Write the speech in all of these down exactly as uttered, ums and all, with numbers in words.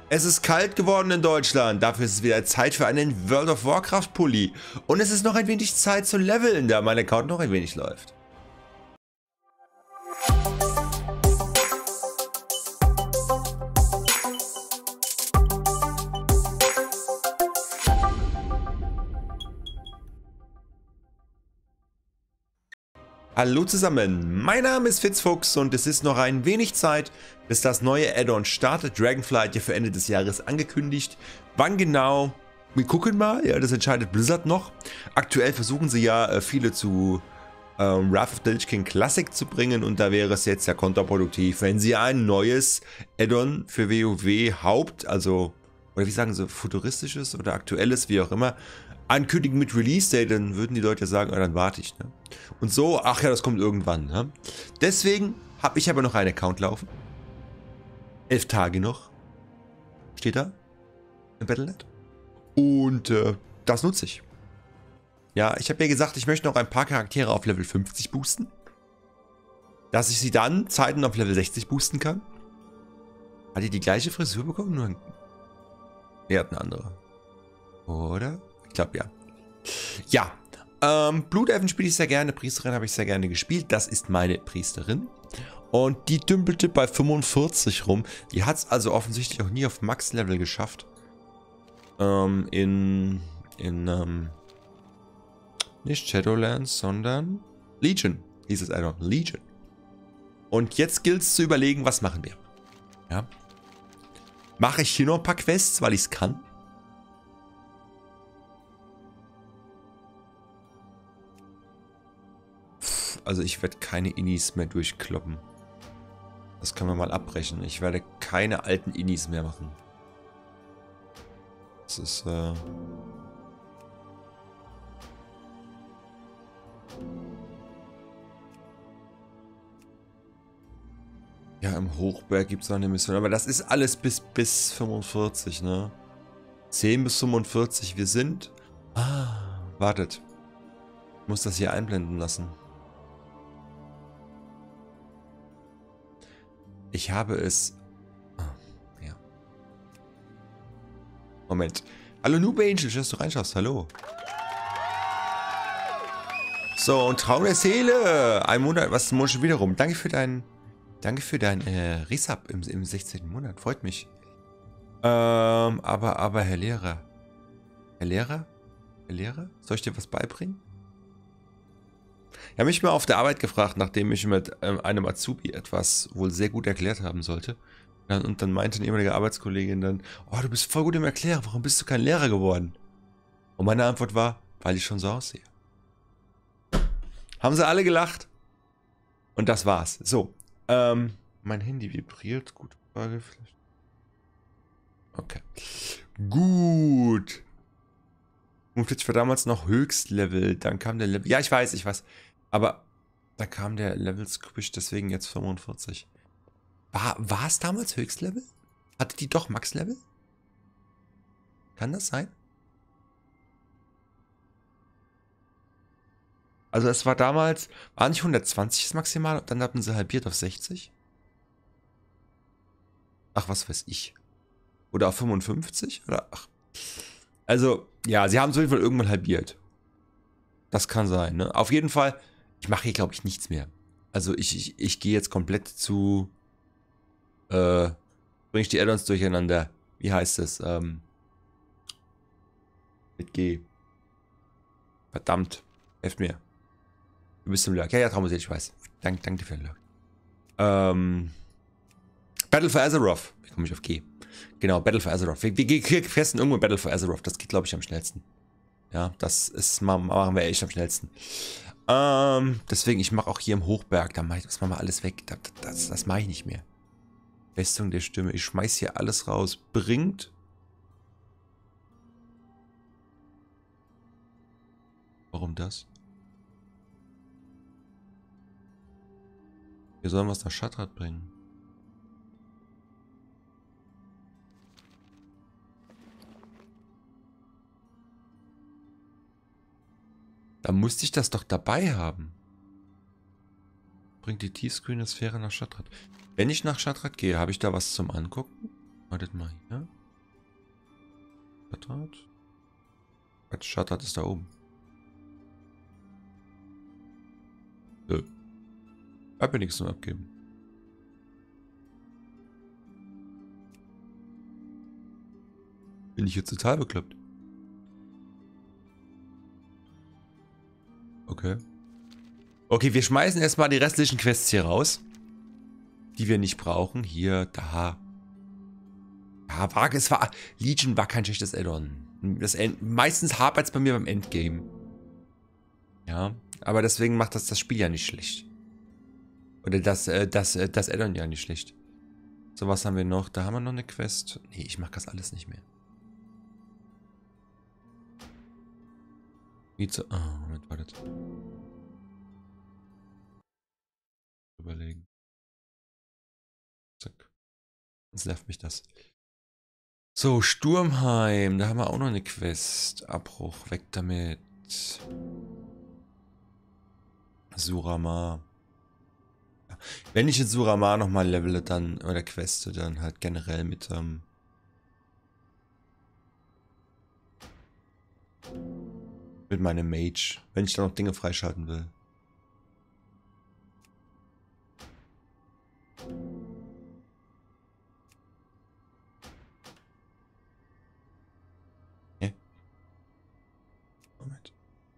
Es ist kalt geworden in Deutschland, dafür ist es wieder Zeit für einen World of Warcraft Pulli. Und es ist noch ein wenig Zeit zu leveln, da mein Account noch ein wenig läuft. Hallo zusammen, mein Name ist Fitzfuchs und es ist noch ein wenig Zeit, bis das neue Add-on startet. Dragonflight hat ja für Ende des Jahres angekündigt. Wann genau? Wir gucken mal, ja, das entscheidet Blizzard noch. Aktuell versuchen sie ja äh, viele zu ähm, Wrath of the Lich King Classic zu bringen und da wäre es jetzt ja kontraproduktiv, wenn sie ein neues Add-on für WoW Haupt, also, oder wie sagen sie, futuristisches oder aktuelles, wie auch immer, ankündigen mit Release-Date, dann würden die Leute sagen, ah, dann warte ich. Ne? Und so, ach ja, das kommt irgendwann. Ne? Deswegen habe ich aber noch einen Account laufen. Elf Tage noch. Steht da. Im Battle Punkt net. Und äh, das nutze ich. Ja, ich habe ja gesagt, ich möchte noch ein paar Charaktere auf Level fünfzig boosten. Dass ich sie dann Zeiten auf Level sechzig boosten kann. Hat die die gleiche Frisur bekommen? Nur ein... Er hat eine andere. Oder? Ich glaube, ja. Ja, ähm, Blutelfen spiele ich sehr gerne, Priesterin habe ich sehr gerne gespielt. Das ist meine Priesterin. Und die dümpelte bei fünfundvierzig rum. Die hat es also offensichtlich auch nie auf Max-Level geschafft. Ähm, in, in, ähm, nicht Shadowlands, sondern Legion hieß es einfach, Legion. Und jetzt gilt es zu überlegen, was machen wir. Ja. Mache ich hier noch ein paar Quests, weil ich es kann? Also ich werde keine Inis mehr durchkloppen. Das können wir mal abbrechen. Ich werde keine alten Inis mehr machen. Das ist, äh... ja, im Hochberg gibt es noch eine Mission. Aber das ist alles bis, bis fünfundvierzig, ne? zehn bis fünfundvierzig. Wir sind... Ah, wartet. Ich muss das hier einblenden lassen. Ich habe es... Oh, ja. Moment. Hallo Noob Angel, dass du reinschaust. Hallo. So, und Traum der Seele. Ein Monat, was ist ein Monat schon wieder rum? Danke für dein... Danke für dein äh, Resub im, im sechzehnten Monat. Freut mich. Ähm, aber, aber, Herr Lehrer. Herr Lehrer? Herr Lehrer? Soll ich dir was beibringen? Ich habe mich mal auf der Arbeit gefragt, nachdem ich mit ähm, einem Azubi etwas wohl sehr gut erklärt haben sollte. Dann, und dann meinte eine ehemalige Arbeitskollegin dann, oh, du bist voll gut im Erklären, warum bist du kein Lehrer geworden? Und meine Antwort war, weil ich schon so aussehe. Haben sie alle gelacht? Und das war's. So, ähm, mein Handy vibriert. Gute Frage vielleicht. Okay. Gut. fünfundvierzig war damals noch Höchstlevel, dann kam der Level... Ja, ich weiß, ich weiß. Aber da kam der Level-Squish, deswegen jetzt fünfundvierzig. War, war es damals Höchstlevel? Hatte die doch Max-Level? Kann das sein? Also es war damals... War nicht hundertzwanzig das Maximal und dann hatten sie halbiert auf sechzig? Ach, was weiß ich. Oder auf fünfundfünfzig? Oder... Ach... Also, ja, sie haben es auf jeden Fall irgendwann halbiert. Das kann sein, ne? Auf jeden Fall, ich mache hier, glaube ich, nichts mehr. Also, ich, ich, ich gehe jetzt komplett zu, äh, bringe ich die Add-ons durcheinander. Wie heißt es? Ähm, mit G. Verdammt. Helft mir. Du bist im Lurk. Ja, ja, Traummusik, ich weiß. Dank, danke dir für den Lurk. Ähm, Battle for Azeroth. Wie komme ich auf G? Genau, Battle for Azeroth. Wir, wir, wir festen irgendwo Battle for Azeroth. Das geht, glaube ich, am schnellsten. Ja, das ist, machen wir echt am schnellsten. Ähm, deswegen, ich mache auch hier im Hochberg, da mache ich das mal alles weg. Das, das, das mache ich nicht mehr. Festung der Stimme. Ich schmeiß hier alles raus. Bringt. Warum das? Wir sollen was nach Shattrath bringen. Da musste ich das doch dabei haben. Bringt die tiefgrüne Sphäre nach Shattrath. Wenn ich nach Shattrath gehe, habe ich da was zum Angucken? Wartet mal hier. Stadtrat? Der Stadtrat ist da oben. Nö. Ich hab ja nichts zum Abgeben. Bin ich jetzt total bekloppt? Okay. Okay, wir schmeißen erstmal die restlichen Quests hier raus. Die wir nicht brauchen. Hier, da. Ja, war, es war. Legion war kein schlechtes Add-on. Das End, meistens hapert es bei mir beim Endgame. Ja, aber deswegen macht das das Spiel ja nicht schlecht. Oder das, äh, das, äh, das Add-on ja nicht schlecht. So, was haben wir noch? Da haben wir noch eine Quest. Nee, ich mach das alles nicht mehr. Wie zu. Oh, Moment, wartet. Überlegen. Zack. Jetzt nervt mich das. So, Sturmheim. Da haben wir auch noch eine Quest. Abbruch, weg damit. Suramar. Ja. Wenn ich in Suramar nochmal levele, dann, oder queste, dann halt generell mit, ähm, mit meinem Mage. Wenn ich da noch Dinge freischalten will. Moment.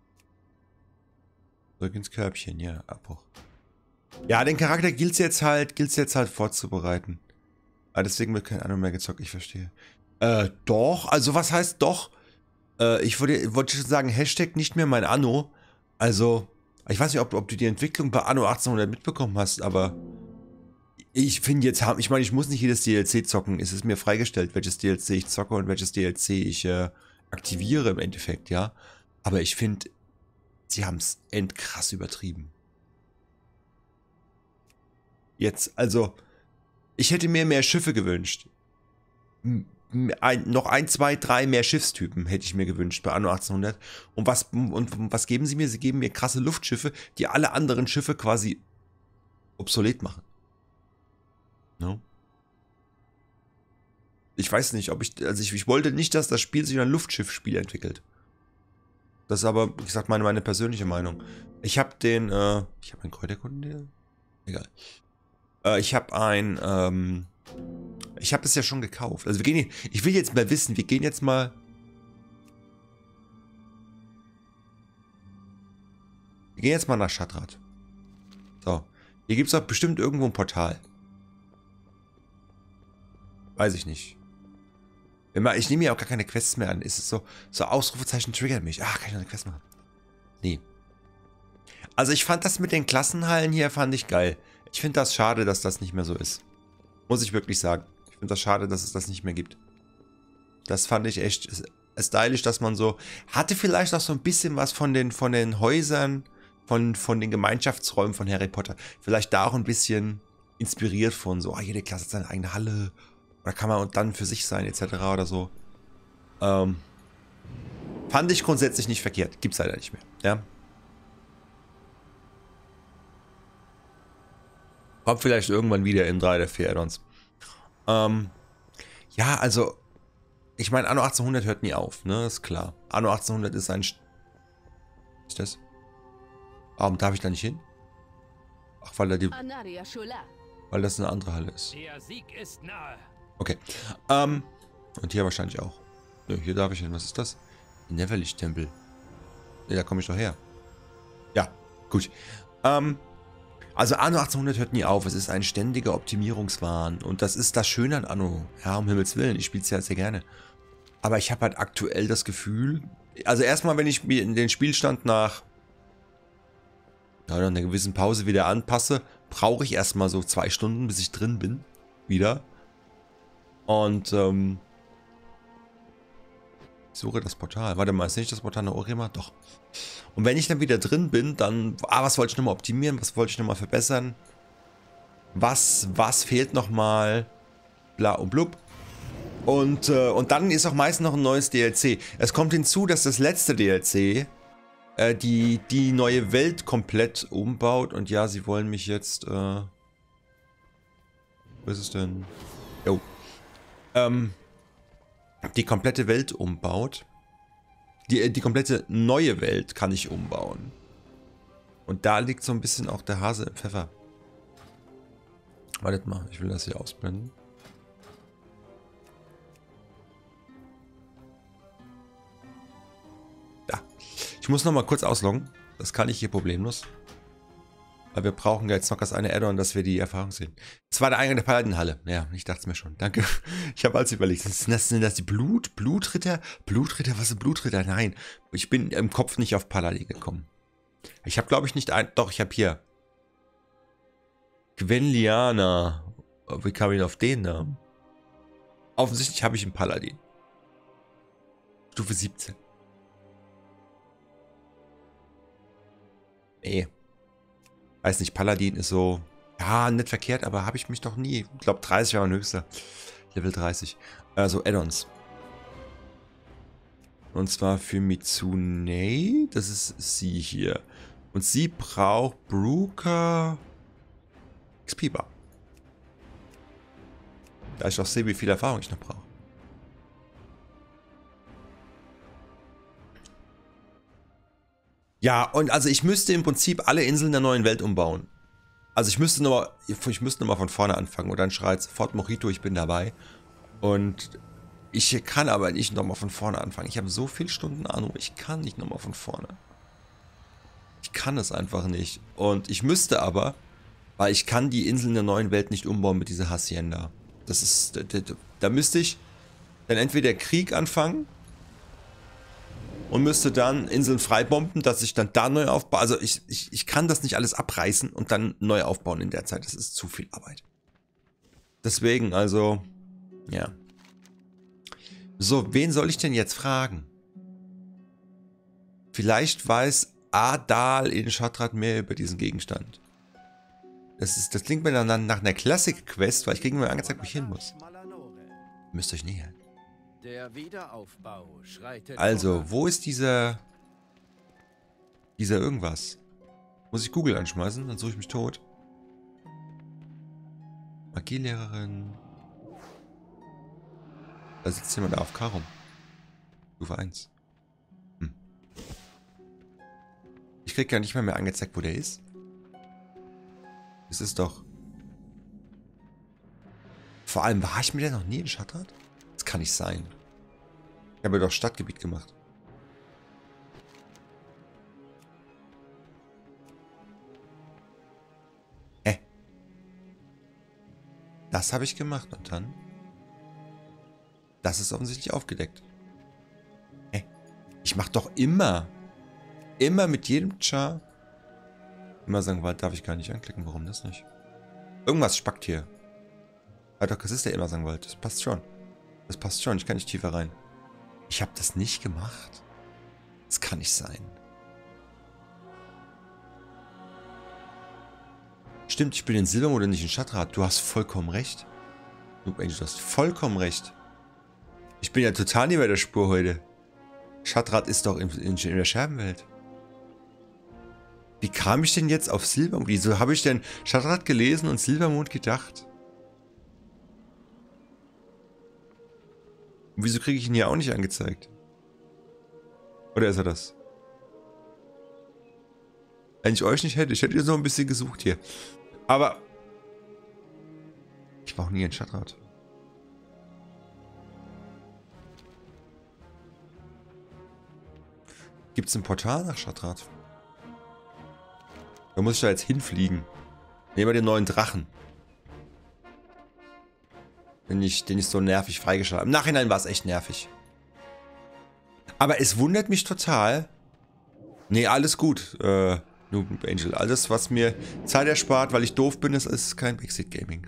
Zurück ins Körbchen, ja, Abbruch. Ja, den Charakter gilt es jetzt halt, gilt es jetzt halt vorzubereiten. Aber deswegen wird kein Anno mehr gezockt, ich verstehe. Äh, doch, also was heißt doch? Äh, ich wollte, wollte schon sagen, Hashtag nicht mehr mein Anno. Also, ich weiß nicht, ob, ob du die Entwicklung bei Anno achtzehnhundert mitbekommen hast, aber ich finde jetzt, ich meine, ich muss nicht jedes D L C zocken. Es ist mir freigestellt, welches D L C ich zocke und welches D L C ich äh, aktiviere im Endeffekt, ja. Aber ich finde, sie haben es endkrass übertrieben. Jetzt, also, ich hätte mir mehr Schiffe gewünscht. Ein, noch ein, zwei, drei mehr Schiffstypen hätte ich mir gewünscht bei Anno achtzehnhundert. Und was, und was geben sie mir? Sie geben mir krasse Luftschiffe, die alle anderen Schiffe quasi obsolet machen. No? Ich weiß nicht, ob ich, also ich, ich wollte nicht, dass das Spiel sich in ein Luftschiffspiel entwickelt. Das ist aber, wie gesagt, meine, meine persönliche Meinung. Ich habe den, äh, ich habe einen Kräuterkunden, egal. Äh, ich habe ein, ähm, ich habe es ja schon gekauft. Also wir gehen hier, ich will jetzt mal wissen, wir gehen jetzt mal. Wir gehen jetzt mal nach Stadtrat. So, hier gibt es doch bestimmt irgendwo ein Portal. Weiß ich nicht. Ich nehme ja auch gar keine Quests mehr an. Ist es so, so Ausrufezeichen triggert mich. Ah, kann ich noch eine Quest machen? Nee. Also ich fand das mit den Klassenhallen hier, fand ich geil. Ich finde das schade, dass das nicht mehr so ist. Muss ich wirklich sagen. Ich finde das schade, dass es das nicht mehr gibt. Das fand ich echt stylisch, dass man so... Hatte vielleicht auch so ein bisschen was von den, von den Häusern, von, von den Gemeinschaftsräumen von Harry Potter. Vielleicht da auch ein bisschen inspiriert von so, ah, jede Klasse hat seine eigene Halle. Oder kann man dann für sich sein, et cetera oder so. Ähm, fand ich grundsätzlich nicht verkehrt. Gibt's leider nicht mehr. Ja. Kommt vielleicht irgendwann wieder in drei der vier Add-ons. Ähm, ja, also, ich meine, Anno achtzehnhundert hört nie auf, ne? Ist klar. Anno achtzehnhundert ist ein... St ist das? Warum darf ich da nicht hin? Ach, weil da die... Weil das eine andere Halle ist. Der Sieg ist nahe. Okay. Ähm, und hier wahrscheinlich auch. Nö, hier darf ich hin. Was ist das? Neverlicht-Tempel. Ne, da komme ich doch her. Ja, gut. Ähm, also Anno achtzehnhundert hört nie auf. Es ist ein ständiger Optimierungswahn. Und das ist das Schöne an Anno. Ja, um Himmels Willen. Ich spiele es ja sehr gerne. Aber ich habe halt aktuell das Gefühl... Also erstmal, wenn ich mir den Spielstand nach ja, nach einer gewissen Pause wieder anpasse, brauche ich erstmal so zwei Stunden, bis ich drin bin. Wieder. Und, ähm... ich suche das Portal. Warte mal, ist nicht das Portal nach Orgrimmar? Doch. Und wenn ich dann wieder drin bin, dann... Ah, was wollte ich nochmal optimieren? Was wollte ich nochmal verbessern? Was, was fehlt nochmal? Bla und blub. Und, äh, und dann ist auch meistens noch ein neues D L C. Es kommt hinzu, dass das letzte D L C äh, die, die neue Welt komplett umbaut. Und ja, sie wollen mich jetzt... Äh, wo ist es denn? Jo. Ähm... die komplette Welt umbaut. Die, die komplette neue Welt kann ich umbauen. Und da liegt so ein bisschen auch der Hase im Pfeffer. Wartet mal, ich will das hier ausblenden. Da. Ich muss noch mal kurz ausloggen. Das kann ich hier problemlos. Aber wir brauchen ja jetzt noch das eine Add-on, dass wir die Erfahrung sehen. Das war der Eingang der Paladinhalle. Ja, ich dachte es mir schon. Danke. Ich habe alles überlegt. Sind das, sind das die Blut? Blutritter? Blutritter? Was sind Blutritter? Nein. Ich bin im Kopf nicht auf Paladin gekommen. Ich habe, glaube ich, nicht ein... Doch, ich habe hier... Gwenliana. Wie kam ich auf den Namen? Offensichtlich habe ich einen Paladin. Stufe siebzehn. Nee. Weiß nicht, Paladin ist so... Ja, nicht verkehrt, aber habe ich mich doch nie... Ich glaube, dreißig war mein höchster. Level dreißig. Also Add-ons. Und zwar für Mitsune. Das ist sie hier. Und sie braucht Brooker... X P-Bar. Da ich auch sehe, wie viel Erfahrung ich noch brauche. Ja, und also ich müsste im Prinzip alle Inseln der neuen Welt umbauen. Also ich müsste nochmal, ich müsste nochmal von vorne anfangen und dann schreit sofort Mojito, ich bin dabei. Und ich kann aber nicht nochmal von vorne anfangen. Ich habe so viele Stunden Ahnung, ich kann nicht nochmal von vorne. Ich kann es einfach nicht. Und ich müsste aber, weil ich kann die Inseln der neuen Welt nicht umbauen mit dieser Hacienda. Das ist, da, da, da müsste ich dann entweder Krieg anfangen und müsste dann Inseln freibomben, dass ich dann da neu aufbaue. Also ich, ich, ich kann das nicht alles abreißen und dann neu aufbauen in der Zeit. Das ist zu viel Arbeit. Deswegen, also, ja. So, wen soll ich denn jetzt fragen? Vielleicht weiß Adal in Shattrath mehr über diesen Gegenstand. Das, ist, das klingt mir dann nach einer Classic-Quest, weil ich kriege mir angezeigt, wo ich hin muss. Ihr müsst euch nähern. Der Wiederaufbau schreitet Also, voran. wo ist dieser... Dieser irgendwas? Muss ich Google anschmeißen? Dann suche ich mich tot. Magielehrerin. Da sitzt jemand auf K rum. Stufe eins. Hm. Ich krieg ja nicht mehr mehr angezeigt, wo der ist. Es ist doch... Vor allem, war ich mit der noch nie in Shattrath? Das kann nicht sein. Ich habe ja doch Stadtgebiet gemacht. Hä? Das habe ich gemacht und dann... Das ist offensichtlich aufgedeckt. Hä? Ich mache doch immer... Immer mit jedem Char... Immer sagen, Wald darf ich gar nicht anklicken. Warum das nicht? Irgendwas spackt hier. Alter, das ist der Immersangwald. Das passt schon. Das passt schon. Ich kann nicht tiefer rein. Ich habe das nicht gemacht. Das kann nicht sein. Stimmt, ich bin in Silbermond und nicht in Shattrath. Du hast vollkommen recht. Noob Angel, du hast vollkommen recht. Ich bin ja total nicht bei der Spur heute. Shattrath ist doch in, in, in der Scherbenwelt. Wie kam ich denn jetzt auf Silbermond? Wieso habe ich denn Shattrath gelesen und Silbermond gedacht? Und wieso kriege ich ihn hier auch nicht angezeigt? Oder ist er das? Wenn ich euch nicht hätte, ich hätte jetzt noch ein bisschen gesucht hier. Aber ich war auch nie in Shattrath. Gibt es ein Portal nach Shattrath? Da muss ich da jetzt hinfliegen. Nehmen wir den neuen Drachen. Den ich, den ich so nervig freigeschaltet habe. Im Nachhinein war es echt nervig. Aber es wundert mich total. Nee, alles gut. Äh, Noob Angel. Alles, was mir Zeit erspart, weil ich doof bin, ist, ist kein Backseat Gaming.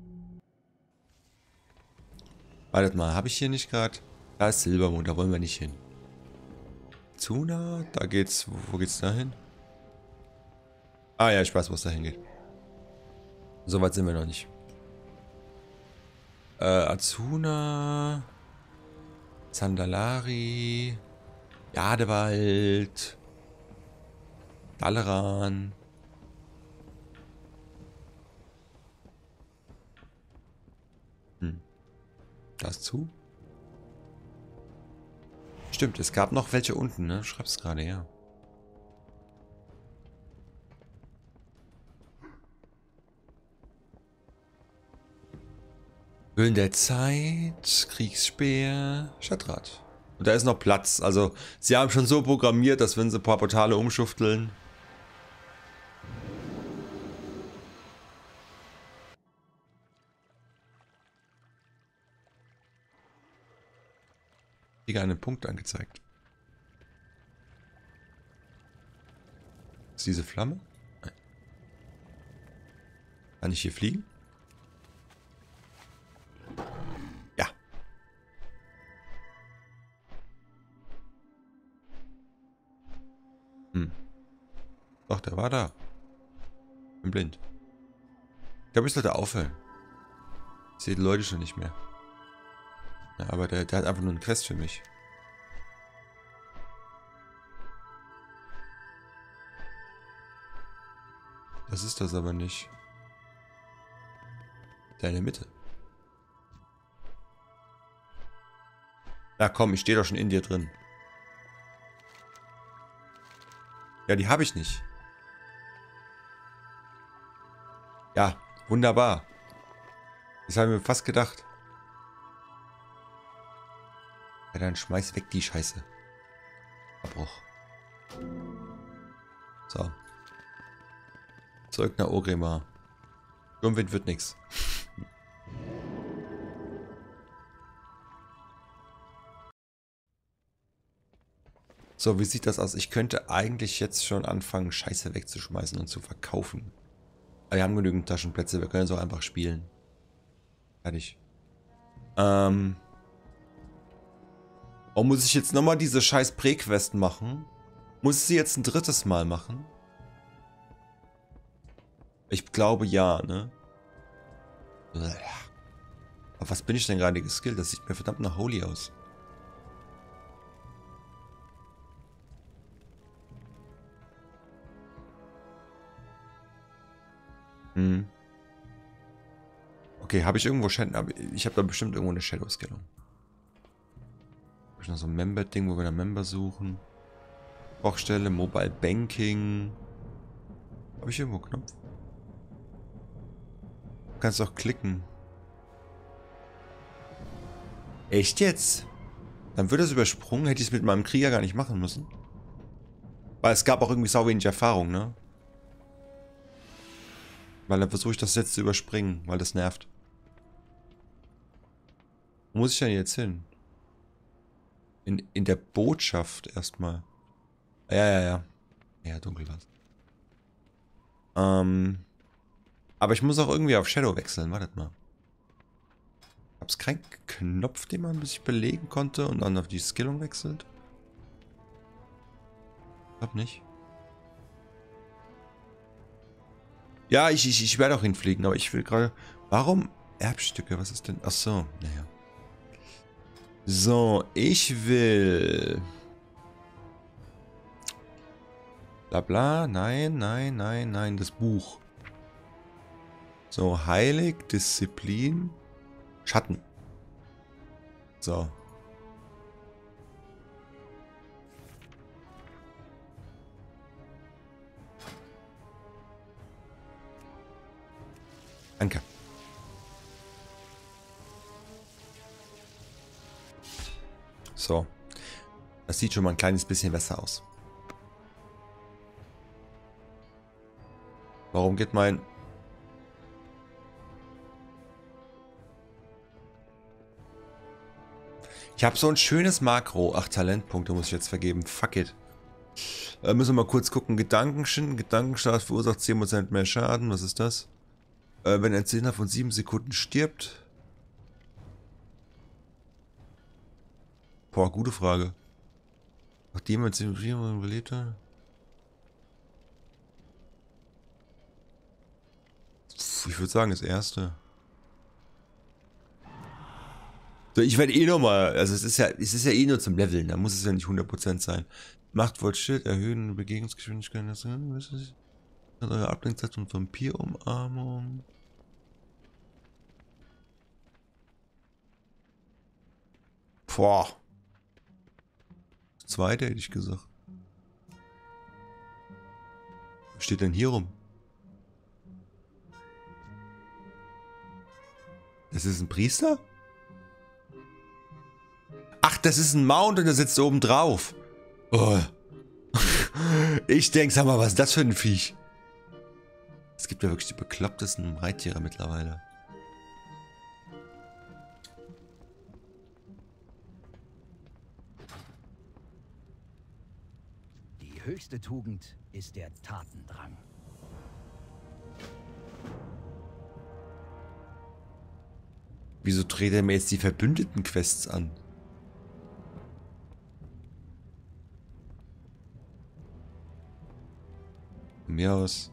Wartet mal, habe ich hier nicht gerade... Da ist Silbermond, da wollen wir nicht hin. Zuna, da geht's... Wo, wo geht's da hin? Ah ja, ich weiß, wo es da hingeht. So weit sind wir noch nicht. Äh, Azuna... Zandalari... Jadewald... Dalaran... Hm. Da ist zu. Stimmt, es gab noch welche unten, ne? Schreib's gerade, ja. Höhlen der Zeit, Kriegsspeer, Stadtrat. Und da ist noch Platz. Also, sie haben schon so programmiert, dass wenn sie ein paar Portale umschufteln. Hier einen Punkt angezeigt. Ist diese Flamme? Nein. Kann ich hier fliegen? Ja. Hm. Doch, der war da. Bin blind. Ich glaube, ich sollte aufhören. Ich sehe die Leute schon nicht mehr. Ja, aber der, der hat einfach nur einen Quest für mich. Das ist das aber nicht. Deine Mitte. Na komm, ich stehe doch schon in dir drin. Ja, die habe ich nicht. Ja, wunderbar. Das habe ich mir fast gedacht. Ja, dann schmeiß weg die Scheiße. Abbruch. So. Zurück nach Orgrimmar. Sturmwind wird nix. So, wie sieht das aus? Ich könnte eigentlich jetzt schon anfangen, Scheiße wegzuschmeißen und zu verkaufen. Aber wir haben genügend Taschenplätze, wir können es auch einfach spielen. Fertig. Ähm. Oh, muss ich jetzt nochmal diese scheiß Prä-Quest machen? Muss ich sie jetzt ein drittes Mal machen? Ich glaube ja, ne? Aber was bin ich denn gerade geskillt? Das sieht mir verdammt nach Holy aus. Hm. Okay, habe ich irgendwo Shadow... Ich habe da bestimmt irgendwo eine Shadow-Skillung. Habe ich noch so ein Member-Ding, wo wir dann Member suchen? Kochstelle, Mobile Banking. Habe ich irgendwo einen Knopf? Du kannst auch klicken. Echt jetzt? Dann wird das übersprungen. Hätte ich es mit meinem Krieger gar nicht machen müssen. Weil es gab auch irgendwie sau wenig Erfahrung, ne? Weil dann versuche ich das jetzt zu überspringen, weil das nervt. Wo muss ich denn jetzt hin? In, in der Botschaft erstmal. Ja, ja, ja. Ja, dunkel war's. Ähm. Aber ich muss auch irgendwie auf Shadow wechseln. Wartet mal. Gab's keinen Knopf, den man sich belegen konnte und dann auf die Skillung wechselt? Ich glaub nicht. Ja, ich, ich, ich werde auch hinfliegen, aber ich will gerade... Warum Erbstücke? Was ist denn... Ach so, naja. So, ich will... Bla bla, nein, nein, nein, nein, das Buch. So, Heilig, Disziplin, Schatten. So. Danke. So. Das sieht schon mal ein kleines bisschen besser aus. Warum geht mein... Ich habe so ein schönes Makro. Ach, Talentpunkte muss ich jetzt vergeben. Fuck it. Äh, müssen wir mal kurz gucken. Gedankenschinden. Gedankenstart verursacht zehn Prozent mehr Schaden. Was ist das? Äh, wenn ein Zehner von sieben Sekunden stirbt. Boah, gute Frage. Nachdem er zehn Minuten überlebt hat. Ich würde sagen, das erste. So, ich werde eh nochmal, also es ist ja, es ist ja eh nur zum Leveln, da muss es ja nicht hundert Prozent sein. Machtwort Schild, erhöhen Begegnungsgeschwindigkeit, das ist eure Ablenkzeit und Vampirumarmung. Boah. Zweite hätte ich gesagt. Was steht denn hier rum? Das ist ein Priester? Ach, das ist ein Mount und der sitzt oben drauf. Oh. Ich denke, sag mal, was ist das für ein Viech? Es gibt ja wirklich die beklopptesten Reittiere mittlerweile. Die höchste Tugend ist der Tatendrang. Wieso dreht er mir jetzt die Verbündeten-Quests an? Von mir aus.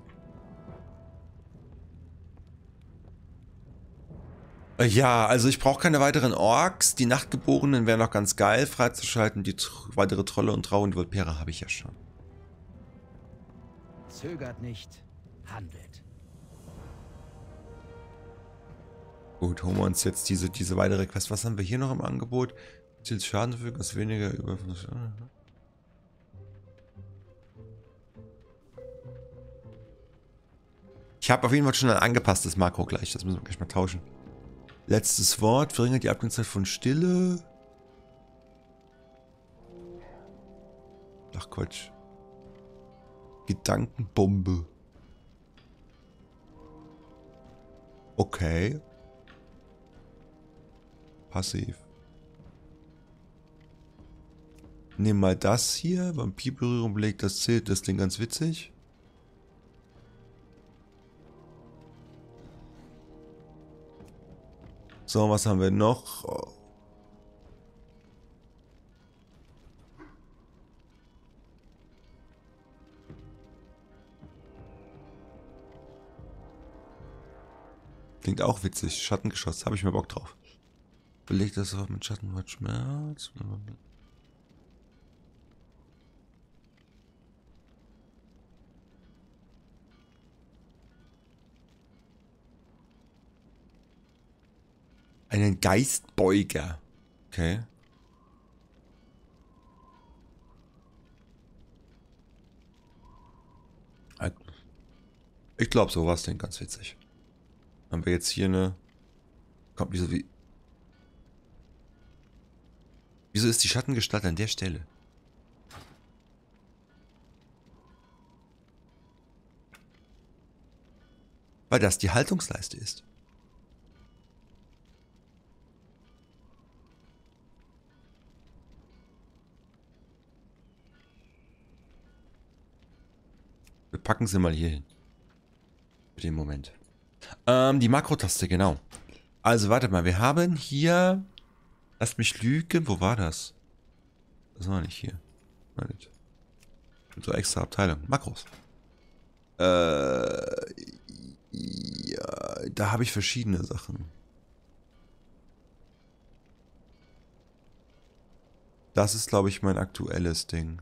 Ja, also ich brauche keine weiteren Orks. Die Nachtgeborenen wären noch ganz geil freizuschalten. Die tr weitere Trolle und Trau und Volpera habe ich ja schon. Zögert nicht, handelt. Gut, holen wir uns jetzt diese, diese weitere Quest. Was haben wir hier noch im Angebot? Zielt Schaden fügen, das weniger über... Ich habe auf jeden Fall schon ein angepasstes Makro gleich. Das müssen wir gleich mal tauschen. Letztes Wort. Verringert die Abklingzeit von Stille. Ach Quatsch. Gedankenbombe. Okay. Passiv. Nehmen mal das hier. Vampirberührung belegt, das zählt. Das klingt ganz witzig. So, was haben wir noch? Oh. Klingt auch witzig. Schattengeschoss. Habe ich mir Bock drauf. Belegt das Wort mit Schattenwort Schmerz. Einen Geistbeuger. Okay. Ich glaube, sowas klingt ganz witzig. Haben wir jetzt hier eine... Kommt wieso wie... Wieso ist die Schattengestalt an der Stelle? Weil das die Haltungsleiste ist. Wir packen sie mal hier hin. Für den Moment. Ähm, die Makrotaste, genau. Also, warte mal. Wir haben hier... Lasst mich lügen. Wo war das? Das war nicht hier. Nein, nicht. So extra Abteilung. Makros. Äh... Ja, da habe ich verschiedene Sachen. Das ist, glaube ich, mein aktuelles Ding.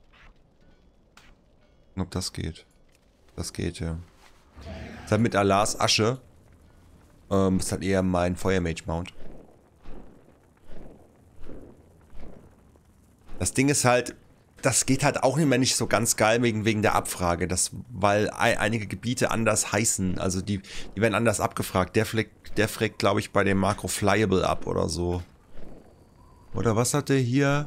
Ob das geht. Das geht, ja. Das ist halt mit Allahs Asche. Ähm, ist halt eher mein Feuermage-Mount. Das Ding ist halt, das geht halt auch immer nicht so ganz geil wegen, wegen der Abfrage. Das, weil ein, einige Gebiete anders heißen. Also die, die werden anders abgefragt. Der fragt, der fragt, glaube ich, bei dem Makro Flyable ab oder so. Oder was hat der hier?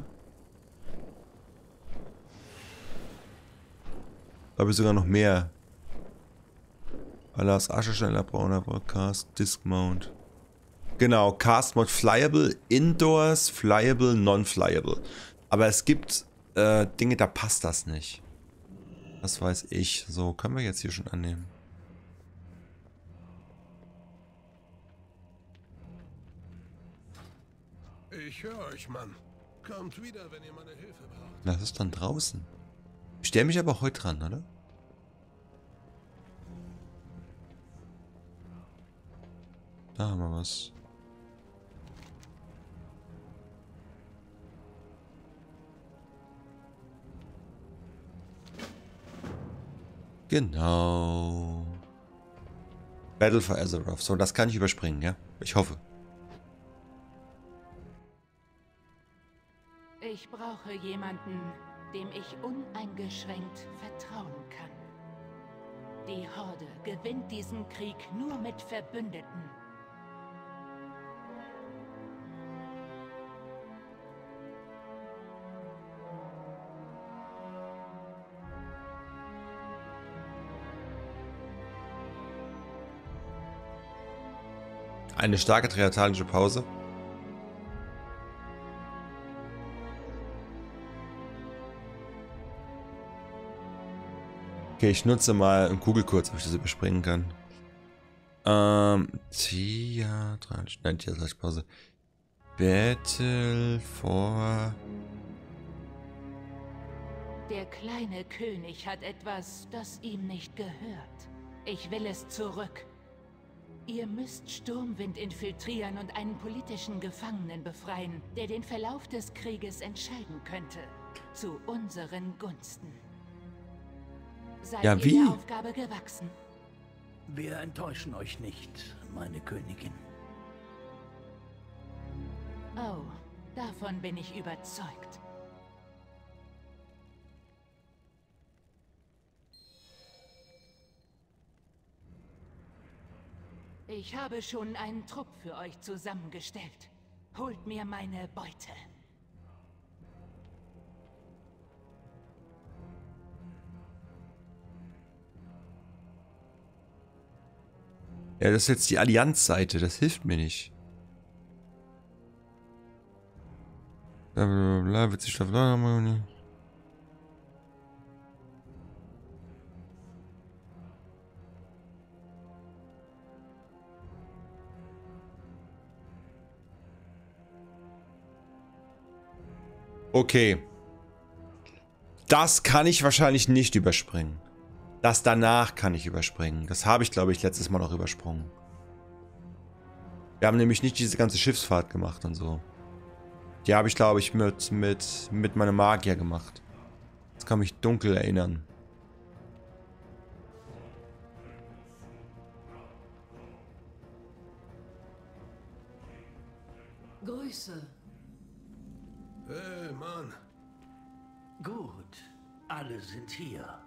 Glaube ich sogar noch mehr. Allahs Asche, schneller brauner Broadcast, Disc Mount. Genau, Cast Mod Flyable, Indoors, Flyable, Non-Flyable. Aber es gibt äh, Dinge, da passt das nicht. Das weiß ich. So, können wir jetzt hier schon annehmen. Ich höre euch, Mann. Kommt wieder, wenn ihr meine Hilfe braucht. Das ist dann draußen. Ich stelle mich aber heute dran, oder? Da haben wir was. Genau. Battle for Azeroth. So, das kann ich überspringen, ja? Ich hoffe. Ich brauche jemanden, dem ich uneingeschränkt vertrauen kann. Die Horde gewinnt diesen Krieg nur mit Verbündeten. Eine starke triatalische Pause. Okay, ich nutze mal einen Kugelkurz, ob ich das überspringen kann. Ähm, Theatralisch, nein, theatralische Pause. Battle for... Der kleine König hat etwas, das ihm nicht gehört. Ich will es zurück. Ihr müsst Sturmwind infiltrieren und einen politischen Gefangenen befreien, der den Verlauf des Krieges entscheiden könnte. Zu unseren Gunsten. Seid Ja, wie? ihr der Aufgabe gewachsen? Wir enttäuschen euch nicht, meine Königin. Oh, davon bin ich überzeugt. Ich habe schon einen Trupp für euch zusammengestellt. Holt mir meine Beute. Ja, das ist jetzt die Allianzseite, das hilft mir nicht. Blablabla, wird sich da Okay. Das kann ich wahrscheinlich nicht überspringen. Das danach kann ich überspringen. Das habe ich, glaube ich, letztes Mal noch übersprungen. Wir haben nämlich nicht diese ganze Schiffsfahrt gemacht und so. Die habe ich, glaube ich, mit, mit, mit meinem Magier gemacht. Das kann mich dunkel erinnern. Grüße. Hey, Mann. Gut, alle sind hier.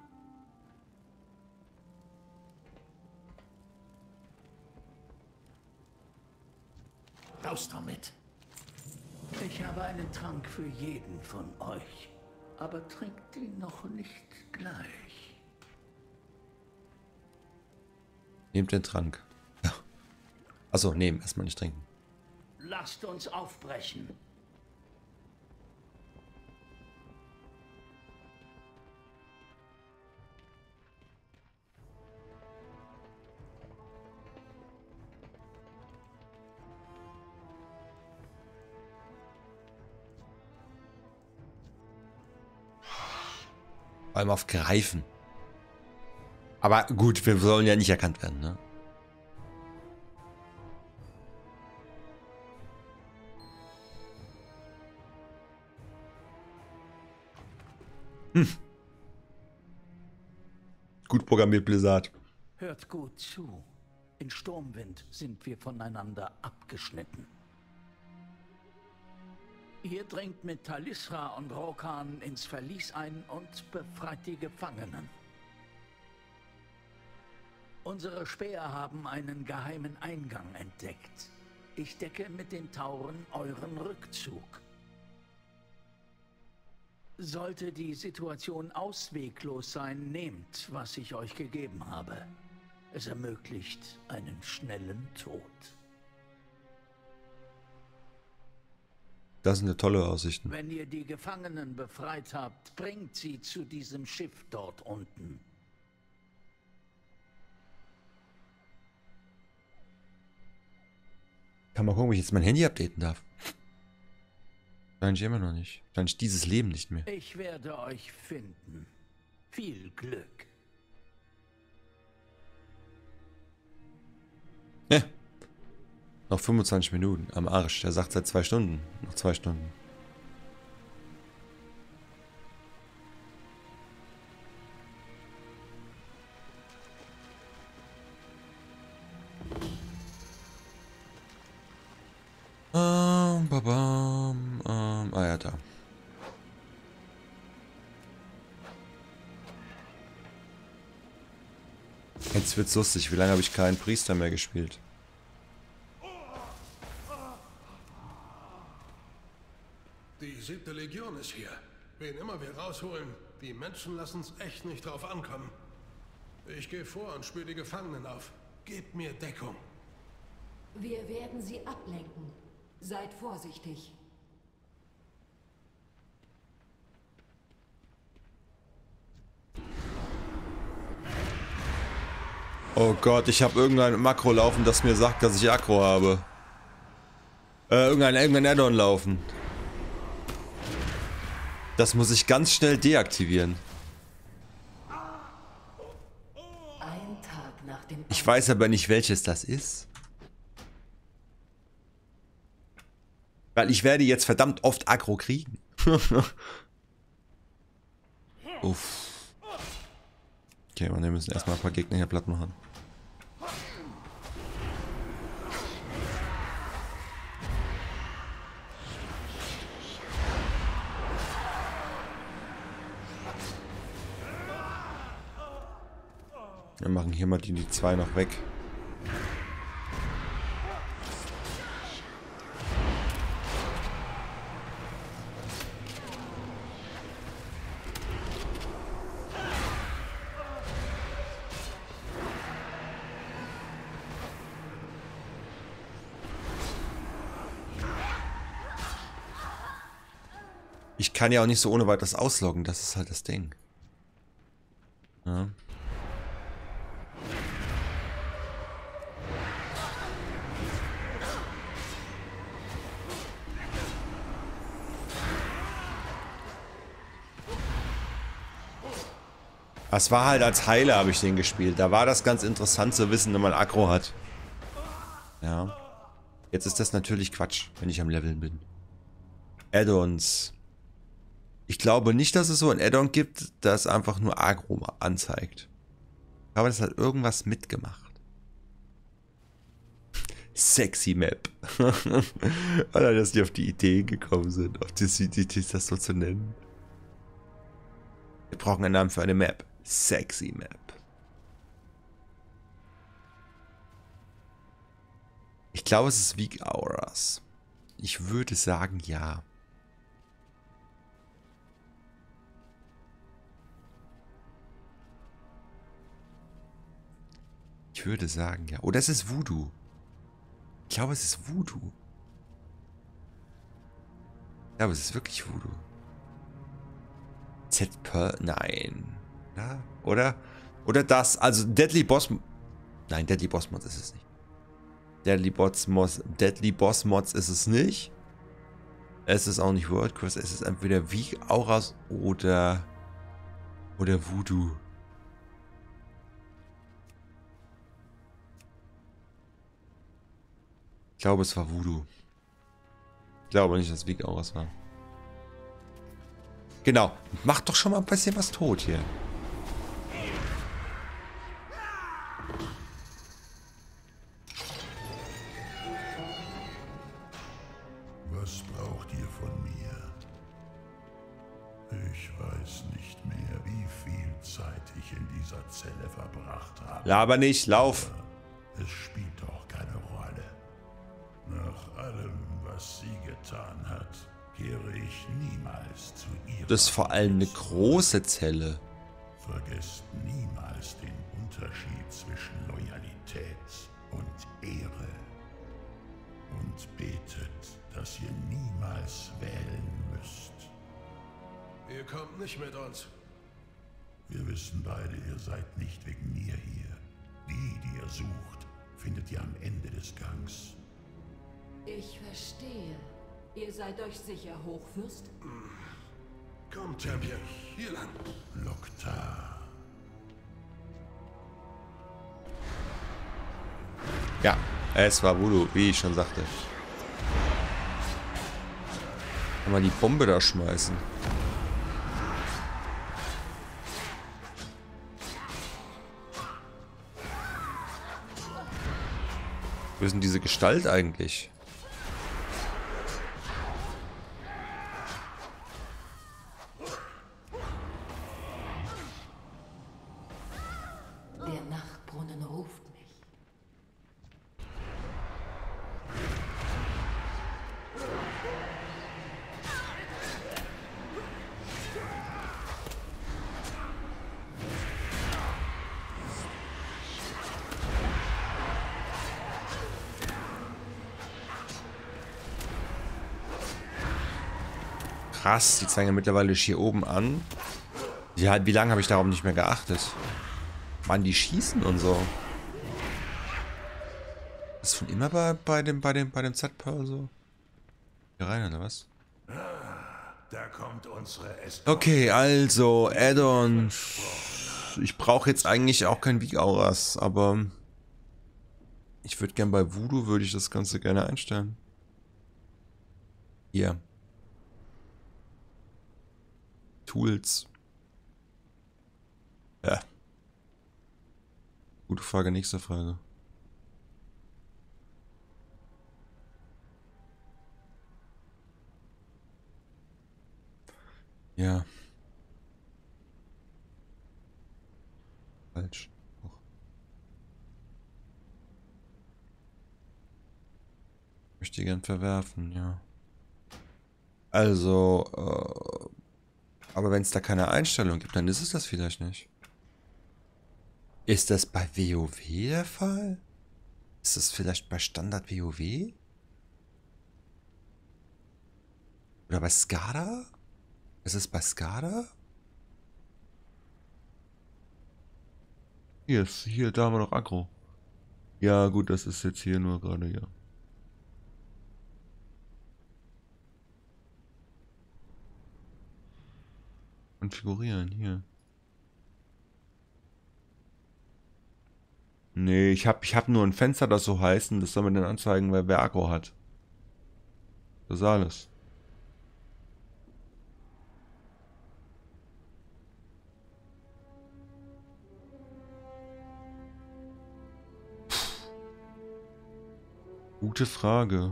Raus damit. Ich habe einen Trank für jeden von euch, aber trinkt ihn noch nicht gleich. Nehmt den Trank. Ja. Achso, nehmen, erstmal nicht trinken. Lasst uns aufbrechen. Vor allem auf Greifen. Aber gut, wir sollen ja nicht erkannt werden, ne? Hm. Gut programmiert, Blizzard. Hört gut zu. In Sturmwind sind wir voneinander abgeschnitten. Ihr dringt mit Talisra und Rokan ins Verlies ein und befreit die Gefangenen. Unsere Späher haben einen geheimen Eingang entdeckt. Ich decke mit den Tauren euren Rückzug. Sollte die Situation ausweglos sein, nehmt, was ich euch gegeben habe. Es ermöglicht einen schnellen Tod. Das sind ja tolle Aussichten. Wenn ihr die Gefangenen befreit habt, bringt sie zu diesem Schiff dort unten. Kann mal gucken, ob ich jetzt mein Handy updaten darf. Wahrscheinlich immer noch nicht. Wahrscheinlich dieses Leben nicht mehr. Ich werde euch finden. Viel Glück. Ja. Noch fünfundzwanzig Minuten am Arsch. Der sagt seit zwei Stunden. Noch zwei Stunden. Ähm, babam, ähm, ah ja, da. Jetzt wird's lustig. Wie lange habe ich keinen Priester mehr gespielt? Die siebte Legion ist hier. Wen immer wir rausholen, die Menschen lassen es echt nicht drauf ankommen. Ich gehe vor und spüre die Gefangenen auf. Gebt mir Deckung. Wir werden sie ablenken. Seid vorsichtig. Oh Gott, ich habe irgendein Makro laufen, das mir sagt, dass ich Aggro habe. Äh, irgendein, irgendein Add-on laufen. Das muss ich ganz schnell deaktivieren. Ein Tag nach dem Ich weiß aber nicht, welches das ist. Weil ich werde jetzt verdammt oft Aggro kriegen. Uff. Okay, wir müssen erstmal ein paar Gegner hier platt machen. Wir machen hier mal die, die zwei noch weg. Ich kann ja auch nicht so ohne weiteres ausloggen, das ist halt das Ding. Ja. Es war halt als Heiler habe ich den gespielt. Da war das ganz interessant zu wissen, wenn man Aggro hat. Ja. Jetzt ist das natürlich Quatsch, wenn ich am Leveln bin. Add-ons. Ich glaube nicht, dass es so ein Add-on gibt, das einfach nur Aggro anzeigt. Aber das hat irgendwas mitgemacht. Sexy Map. Oder dass die auf die Idee gekommen sind, auf die, die, die das so zu nennen. Wir brauchen einen Namen für eine Map. Sexy Map. Ich glaube, es ist Weak Auras. Ich würde sagen, ja. Ich würde sagen, ja. Oder es ist Voodoo. Ich glaube, es ist Voodoo. Ja, aber es ist wirklich Voodoo. Z-Per... Nein. Ja, oder? Oder das. Also Deadly Boss... Nein, Deadly Boss Mods ist es nicht. Deadly Boss Mods, Deadly Boss Mods ist es nicht. Es ist auch nicht World Quest. Es ist entweder Weak Auras oder... Oder Voodoo. Ich glaube, es war Voodoo. Ich glaube nicht, dass es Weak Auras war. Genau. Mach doch schon mal ein bisschen was tot hier. Was braucht ihr von mir? Ich weiß nicht mehr, wie viel Zeit ich in dieser Zelle verbracht habe. Laber nicht, lauf. Es spielt doch keine Rolle. Nach allem, was sie getan hat, kehre ich niemals zu ihr. Das ist vor allem eine große Zelle. Vergesst niemals den Unterschied zwischen Loyalität und Ehre. Und betet, dass ihr niemals wählen müsst. Ihr kommt nicht mit uns. Wir wissen beide, ihr seid nicht wegen mir hier. Die, die ihr sucht, findet ihr am Ende des Gangs. Ich verstehe. Ihr seid euch sicher, Hochfürst? Komm, Champion. Hier lang. Loktar. Ja, es war Voodoo, wie ich schon sagte. Kann man die Bombe da schmeißen. Wo ist denn diese Gestalt eigentlich? Der Nachtbrunnen Krass, die zeigen ja mittlerweile hier oben an. Ja, wie lange habe ich darauf nicht mehr geachtet? Mann, die schießen und so. Das ist schon immer bei, bei dem, bei dem, bei dem Z-Pearl so? Hier rein, oder was? Da kommt unsere Est Okay, also, Add-on. Ich brauche jetzt eigentlich auch kein Weak-Auras, aber ich würde gern bei Voodoo, würde ich das Ganze gerne einstellen. Hier. Tools. Ja. Gute Frage, nächste Frage. Ja. Falsch. Och. Möchte gern verwerfen, ja. Also, äh, aber wenn es da keine Einstellung gibt, dann ist es das vielleicht nicht. Ist das bei WoW der Fall? Ist das vielleicht bei Standard WoW? Oder bei SCADA? Ist es bei SCADA? Hier ist, hier, da haben wir noch Aggro. Ja, gut, das ist jetzt hier nur gerade, ja. Konfigurieren, hier. Nee, ich hab, ich hab nur ein Fenster, das so heißt, und das soll mir dann anzeigen, wer, wer Aggro hat. Das ist alles. Gute Frage.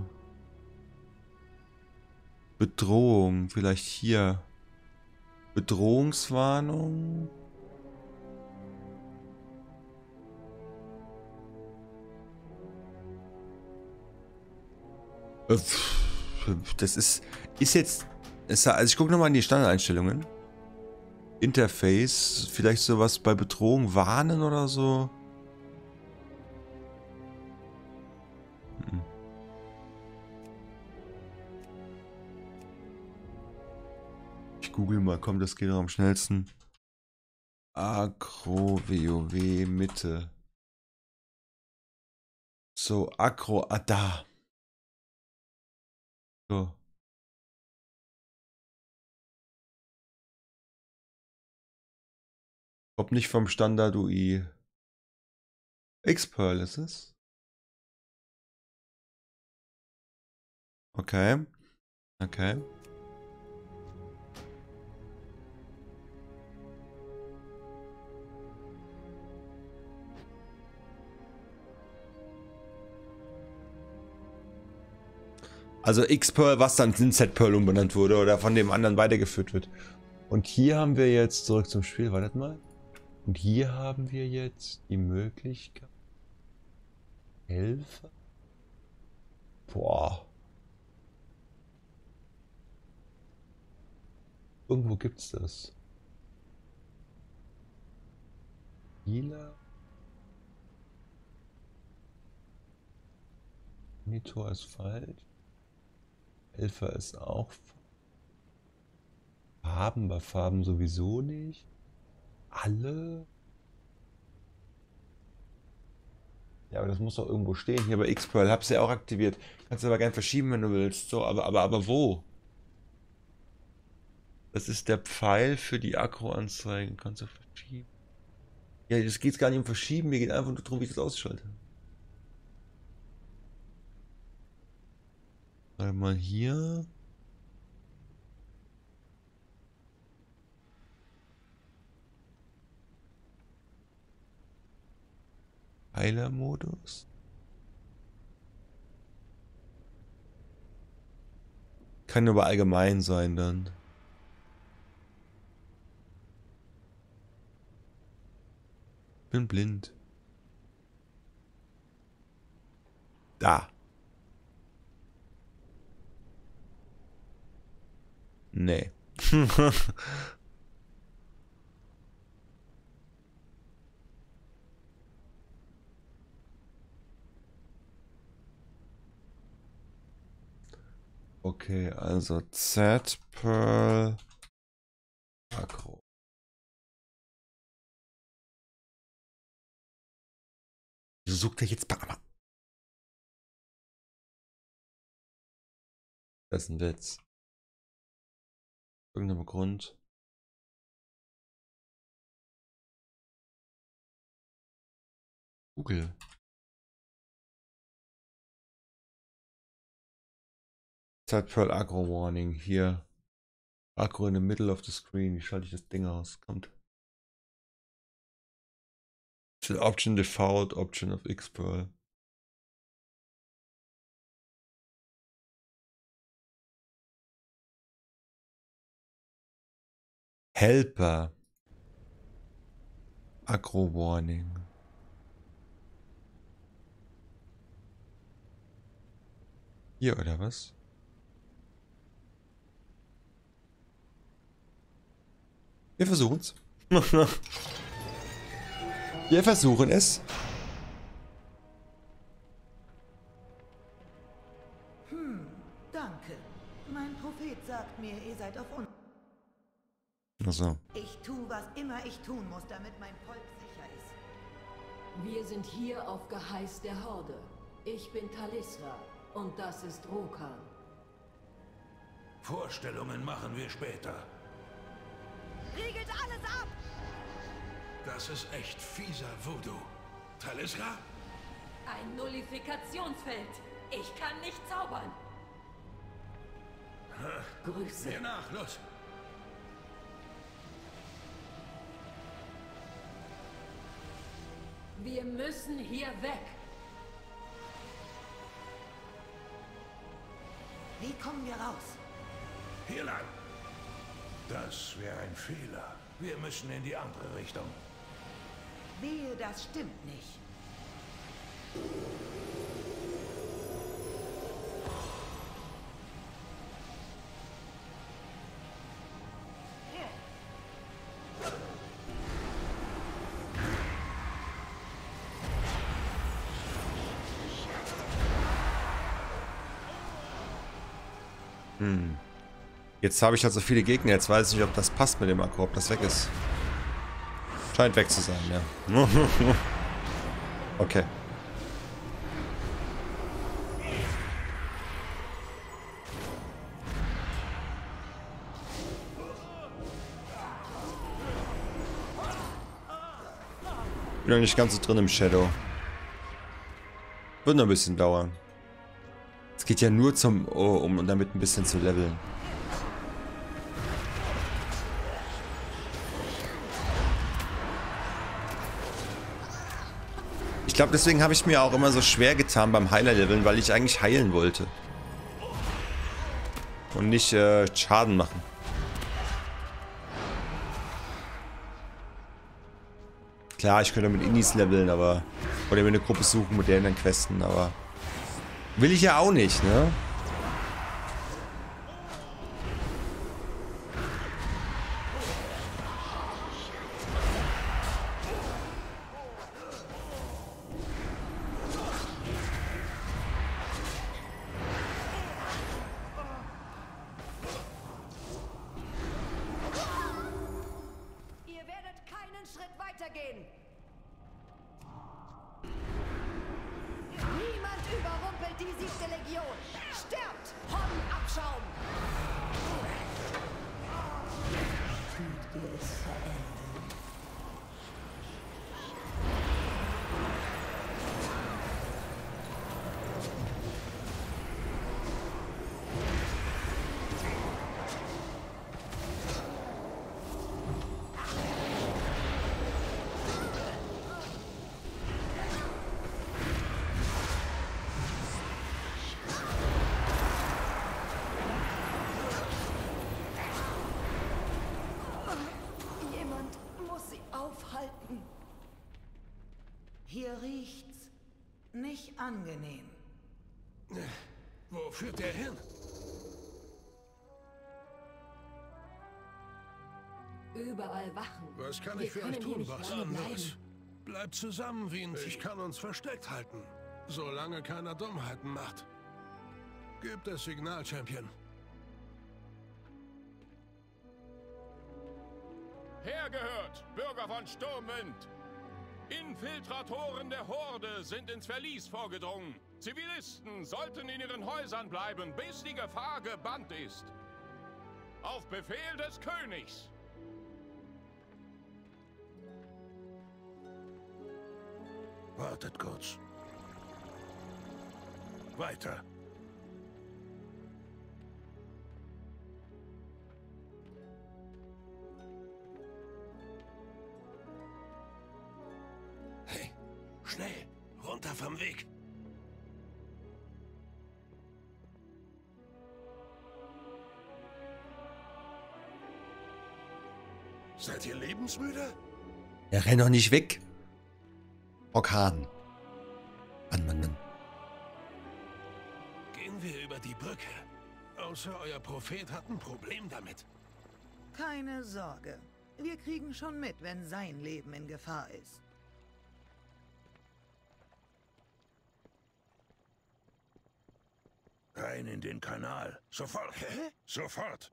Bedrohung, vielleicht hier. Bedrohungswarnung. Äh, Das ist, ist jetzt, ist, also ich gucke nochmal in die Standardeinstellungen. Interface, vielleicht sowas bei Bedrohung warnen oder so. Hm. Ich google mal, komm, das geht doch am schnellsten. Aggro WoW Mitte. So, Aggro, ah da. So. Kommt nicht vom Standard U I. X-Pearl ist es. Okay. Okay. Also X-Pearl, was dann in Z-Pearl umbenannt wurde oder von dem anderen weitergeführt wird. Und hier haben wir jetzt, zurück zum Spiel, wartet mal. Und hier haben wir jetzt die Möglichkeit. Helfer? Boah. Irgendwo gibt's das. Healer? Monitor ist falsch. Helfer ist auch falsch. Farben, bei Farben sowieso nicht. Alle? Ja, aber das muss doch irgendwo stehen. Hier bei X-Pearl, hab's ja auch aktiviert. Kannst du aber gern verschieben, wenn du willst. So, aber, aber, aber wo? Das ist der Pfeil für die Aggro-Anzeigen. Kannst du verschieben? Ja, es geht gar nicht um Verschieben, mir geht einfach nur darum, wie ich das ausschalte. Mal hier. Heiler-Modus. Kann nur bei allgemein sein dann. Bin blind. Da. Nee. Okay, also Z, Pearl, Aggro. Wieso sucht er jetzt Barmer? Das ist ein Witz. Irgendeinem Grund. Google. Z Pearl Aggro Warning. Hier. Aggro in the middle of the screen. Wie schalte ich das Ding aus? Kommt. Option Default, Option of X Pearl. Helper. Aggro Warning. Hier oder was? Wir versuchen es. Wir versuchen es. Hm, danke. Mein Prophet sagt mir, ihr seid auf uns. Also. Ich tue, was immer ich tun muss, damit mein Volk sicher ist. Wir sind hier auf Geheiß der Horde. Ich bin Talisra und das ist Rokan. Vorstellungen machen wir später. Riegelt alles ab! Das ist echt fieser Voodoo. Talisra? Ein Nullifikationsfeld. Ich kann nicht zaubern. Grüße. Mir nach, los! Wir müssen hier weg. Wie kommen wir raus? Hier lang! Das wäre ein Fehler. Wir müssen in die andere Richtung. Wehe, das stimmt nicht. Hm. Jetzt habe ich halt so viele Gegner, jetzt weiß ich nicht, ob das passt mit dem Aggro, ob das weg ist. Scheint weg zu sein, ja. Okay. Bin noch nicht ganz so drin im Shadow. Wird noch ein bisschen dauern. Es geht ja nur zum, oh, um damit ein bisschen zu leveln. Ich glaube, deswegen habe ich mir auch immer so schwer getan beim Heiler-Leveln, weil ich eigentlich heilen wollte. Und nicht äh, Schaden machen. Klar, ich könnte mit Indies leveln, aber... Oder mir eine Gruppe suchen mit denen dann questen, aber... Will ich ja auch nicht, ne? Ihr werdet keinen Schritt weitergehen. Niemand überrumpelt die siebte Legion. Stirbt! Hornabschaum! Fühlt ihr es verändern? Jemand muss sie aufhalten. Hier riecht's nicht angenehm. Wo führt der hin? Überall Wachen. Was kann Wir ich für können euch hier tun, nicht Boss? lange Anderes. bleiben. Bleibt zusammen, Wiens. Ich kann uns versteckt halten. Solange keiner Dummheiten macht. Gebt das Signal, Champion. Hergehört, Bürger von Sturmwind! Infiltratoren der Horde sind ins Verlies vorgedrungen. Zivilisten sollten in ihren Häusern bleiben, bis die Gefahr gebannt ist. Auf Befehl des Königs! Wartet kurz. Weiter. Hey, schnell, runter vom Weg. Seid ihr lebensmüde? Er rennt doch nicht weg. Orkan. Mann, Mann, Mann. Gehen wir über die Brücke. Außer euer Prophet hat ein Problem damit. Keine Sorge. Wir kriegen schon mit, wenn sein Leben in Gefahr ist. Rein in den Kanal. Sofort. Hä? Sofort.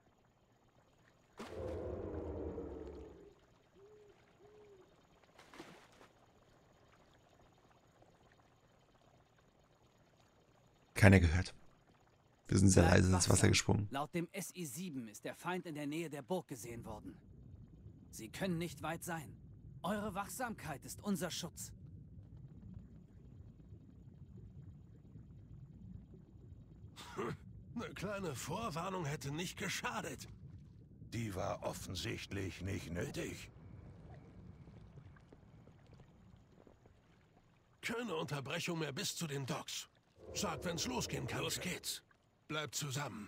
Keiner gehört. Wir sind sehr leise ins Wasser gesprungen. Laut dem S I sieben ist der Feind in der Nähe der Burg gesehen worden. Sie können nicht weit sein. Eure Wachsamkeit ist unser Schutz. Eine kleine Vorwarnung hätte nicht geschadet. Die war offensichtlich nicht nötig. Keine Unterbrechung mehr bis zu den Docks. Sagt, wenn's losgehen kann. Los geht's. Bleibt zusammen.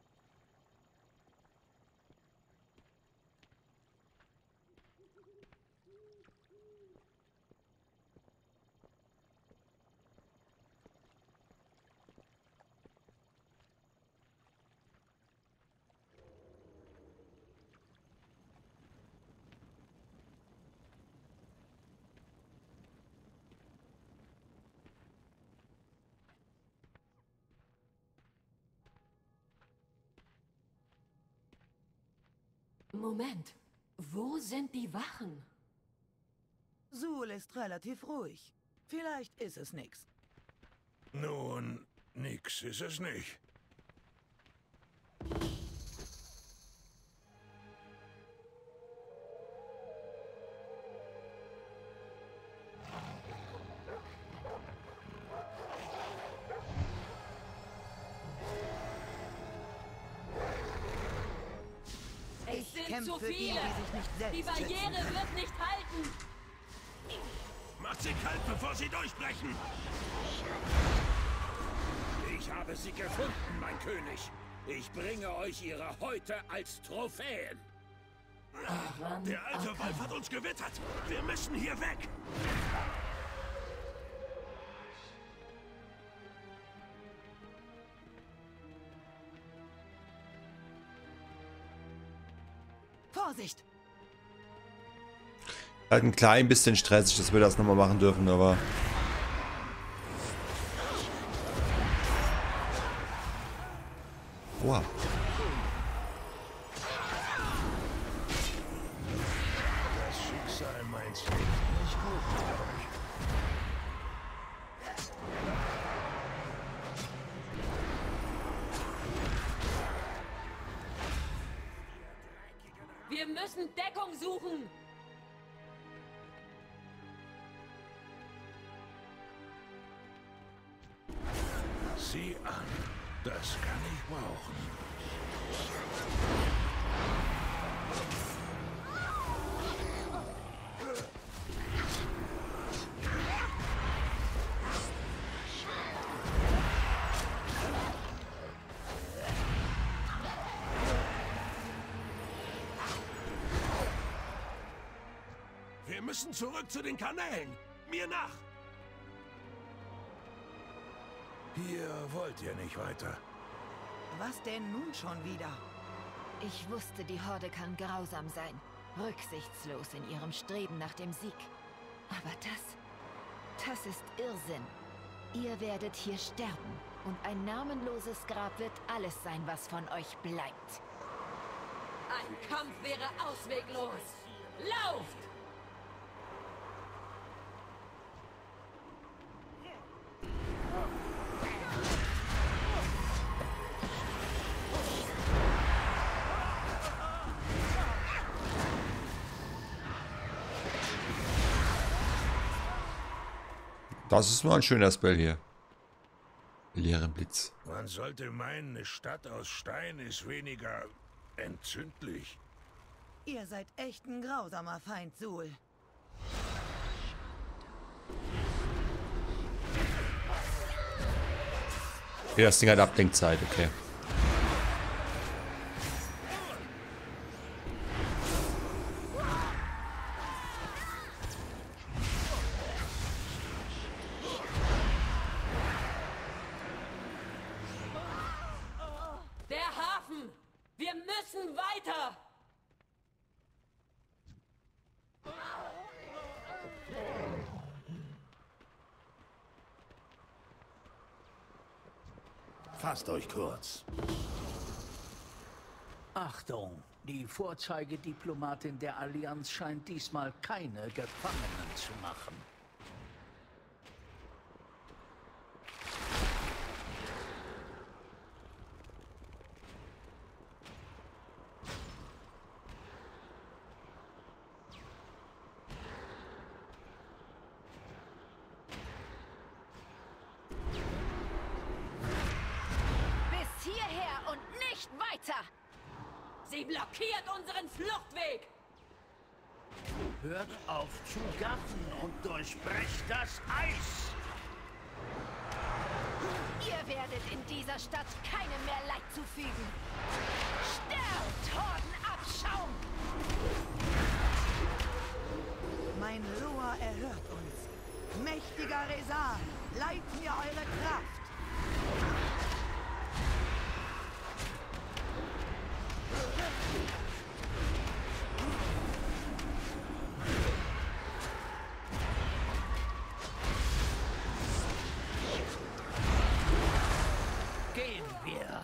Moment, wo sind die Wachen? Suhl ist relativ ruhig. Vielleicht ist es nix. Nun, nix ist es nicht. Zu viele! Die Barriere wird nicht halten! Macht sie kalt, bevor sie durchbrechen! Ich habe sie gefunden, mein König. Ich bringe euch ihre Häute als Trophäen. Der alte Wolf hat uns gewittert. Wir müssen hier weg. Vorsicht! Halt ein klein bisschen stressig, dass wir das nochmal machen dürfen, aber... Wow. Das Schicksal meint's nicht gut mit euch. Wir müssen Deckung suchen! Sieh an, das kann ich brauchen. Wir müssen zurück zu den Kanälen. Mir nach! Hier wollt ihr nicht weiter. Was denn nun schon wieder? Ich wusste, die Horde kann grausam sein. Rücksichtslos in ihrem Streben nach dem Sieg. Aber das... das ist Irrsinn. Ihr werdet hier sterben. Und ein namenloses Grab wird alles sein, was von euch bleibt. Ein Kampf wäre ausweglos. Lauft! Das ist mal ein schöner Spell hier. Leeren Blitz. Man sollte meinen, eine Stadt aus Stein ist weniger entzündlich. Ihr seid echt ein grausamer Feind, Suhl. Ja, das Ding hat Ablenkzeit, okay. Der Hafen! Wir müssen weiter! Fasst euch kurz. Achtung! Die Vorzeigediplomatin der Allianz scheint diesmal keine Gefangenen zu machen. Sie blockiert unseren Fluchtweg! Hört auf zu gaffen und durchbrecht das Eis! Ihr werdet in dieser Stadt keinem mehr Leid zufügen! Sterbt, Hordenabschaum! Mein Loa erhört uns. Mächtiger Rezar, leiht mir eure Kraft! Gehen wir!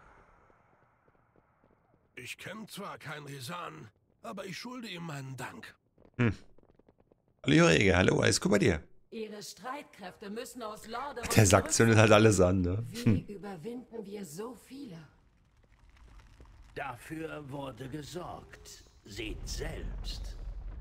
Ich kenne zwar keinen Rezan, aber ich schulde ihm meinen Dank. Hm. Hallo Jorege, hallo, alles gut bei dir? Ihre Streitkräfte müssen aus Lordaeron. Der sagt zündet halt alles an, ne? Wie überwinden wir so viele? Dafür wurde gesorgt. Seht selbst.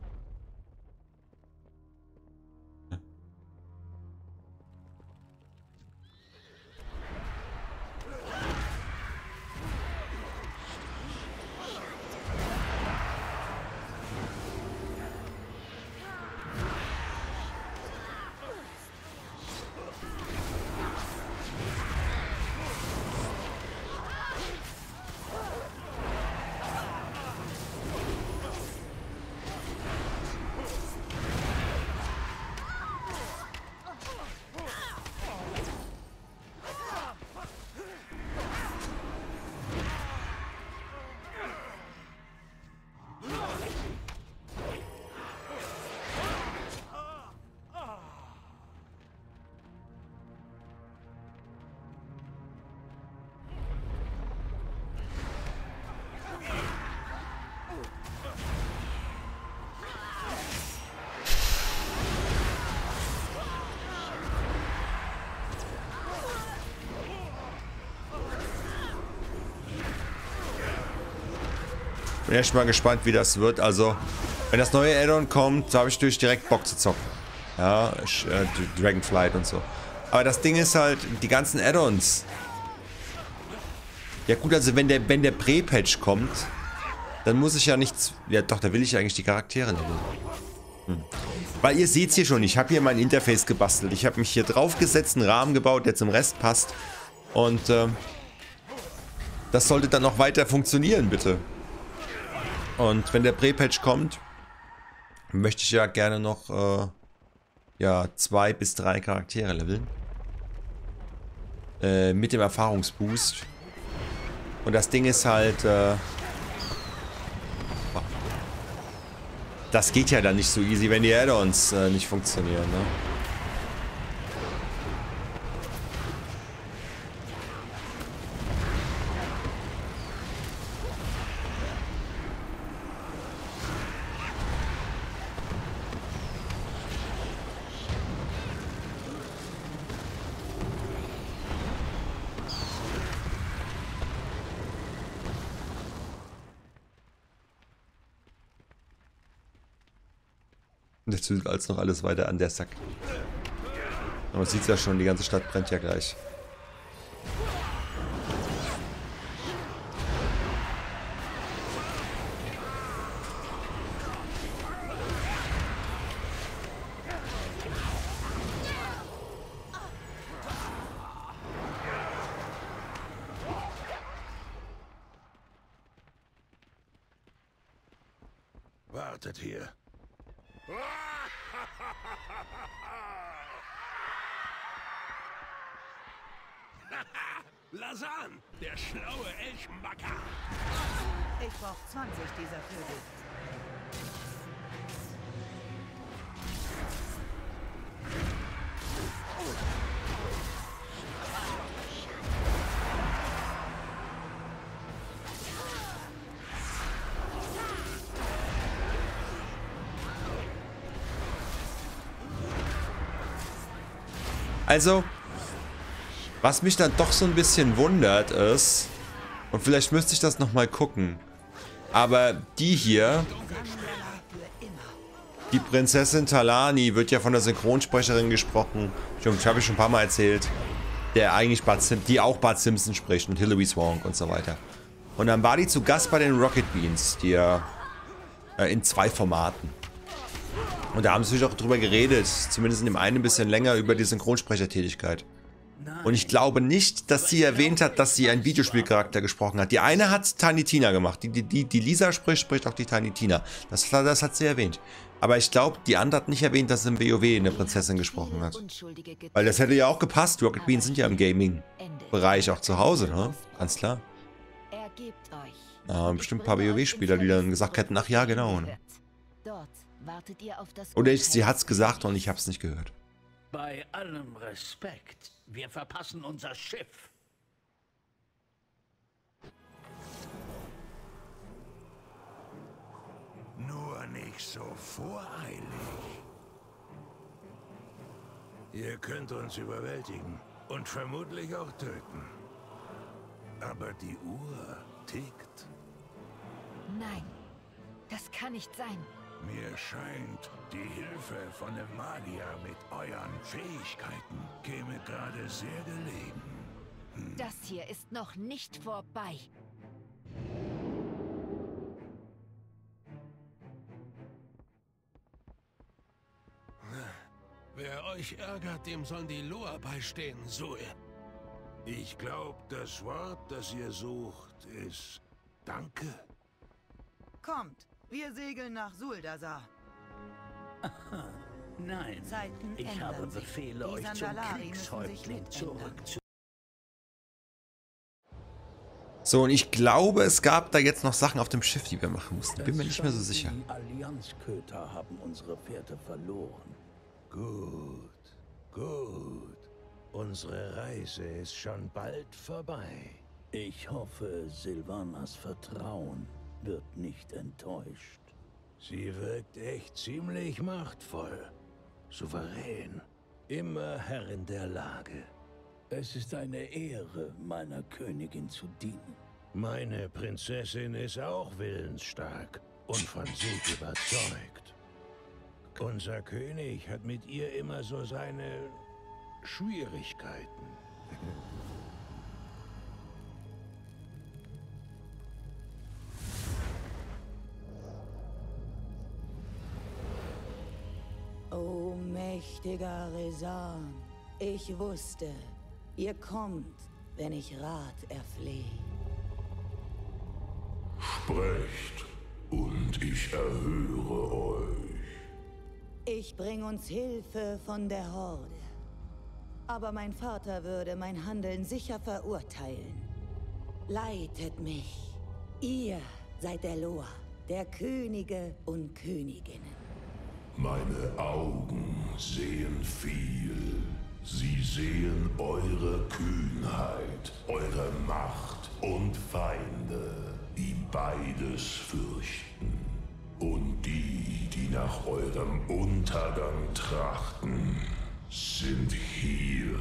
Bin echt mal gespannt, wie das wird. Also, wenn das neue Add-on kommt, habe ich durch direkt Bock zu zocken. Ja, äh, Dragonflight und so. Aber das Ding ist halt, die ganzen Add-ons. Ja gut, also wenn der, wenn der Pre-Patch kommt, dann muss ich ja nichts... Ja doch, da will ich eigentlich die Charaktere leveln. Hm. Weil ihr seht es hier schon, ich habe hier mein Interface gebastelt. Ich habe mich hier draufgesetzt, einen Rahmen gebaut, der zum Rest passt. Und ähm, das sollte dann noch weiter funktionieren, bitte. Und wenn der Pre-Patch kommt, möchte ich ja gerne noch äh, ja, zwei bis drei Charaktere leveln. Äh, mit dem Erfahrungsboost. Und das Ding ist halt, äh, das geht ja dann nicht so easy, wenn die Add-ons äh, nicht funktionieren, ne? Und der zündet als noch alles weiter an, der Sack. Aber man sieht es ja schon, die ganze Stadt brennt ja gleich. Wartet hier. Lasan, der schlaue Elchenbacker. Ich brauch zwanzig dieser Vögel. Also, was mich dann doch so ein bisschen wundert ist, und vielleicht müsste ich das nochmal gucken, aber die hier, die Prinzessin Talani, wird ja von der Synchronsprecherin gesprochen, ich habe ich schon ein paar Mal erzählt, der eigentlich Bart Sim die auch Bart Simpson spricht und Hilary Swank und so weiter. Und dann war die zu Gast bei den Rocket Beans, die ja äh, in zwei Formaten. Und da haben sie natürlich auch drüber geredet, zumindest in dem einen ein bisschen länger, über die Synchronsprechertätigkeit. Und ich glaube nicht, dass sie erwähnt hat, dass sie einen Videospielcharakter gesprochen hat. Die eine hat Tiny Tina gemacht. Die, die, die, die Lisa spricht, spricht auch die Tiny Tina. Das, das hat sie erwähnt. Aber ich glaube, die andere hat nicht erwähnt, dass sie im WoW eine Prinzessin gesprochen hat. Weil das hätte ja auch gepasst. Rocket Beans sind ja im Gaming-Bereich auch zu Hause, ne? Ganz klar. Ja, bestimmt ein paar WoW-Spieler, die dann gesagt hätten, ach ja, genau. Ne? Oder ich, sie hat's gesagt und ich hab's nicht gehört. Bei allem Respekt, wir verpassen unser Schiff. Nur nicht so voreilig. Ihr könnt uns überwältigen und vermutlich auch töten. Aber die Uhr tickt. Nein, das kann nicht sein. Mir scheint, die Hilfe von dem Magier mit euren Fähigkeiten käme gerade sehr gelegen. Hm. Das hier ist noch nicht vorbei. Wer euch ärgert, dem sollen die Loa beistehen, Zoe. Ich glaube, das Wort, das ihr sucht, ist Danke. Kommt, wir segeln nach Zuldasar. Nein, Zeiten ich ändern habe sich. Befehle, Die euch zum Sandalari müssen sich Kriegshäuptling mitändern. zurückzu... So, und ich glaube, es gab da jetzt noch Sachen auf dem Schiff, die wir machen mussten. Bin mir nicht mehr so sicher. Die Allianzköter haben unsere Fährte verloren. Gut, gut. Unsere Reise ist schon bald vorbei. Ich hoffe, Sylvanas Vertrauen wird nicht enttäuscht. Sie wirkt echt ziemlich machtvoll. Souverän. Immer Herrin der Lage. Es ist eine Ehre, meiner Königin zu dienen. Meine Prinzessin ist auch willensstark und von Sieg überzeugt. Unser König hat mit ihr immer so seine Schwierigkeiten. O mächtiger Resan, ich wusste, ihr kommt, wenn ich Rat erflehe. Sprecht, und ich erhöre euch. Ich bring uns Hilfe von der Horde. Aber mein Vater würde mein Handeln sicher verurteilen. Leitet mich. Ihr seid der Loa, der Könige und Königinnen. Meine Augen sehen viel. Sie sehen eure Kühnheit, eure Macht und Feinde, die beides fürchten. Und die, die nach eurem Untergang trachten, sind hier.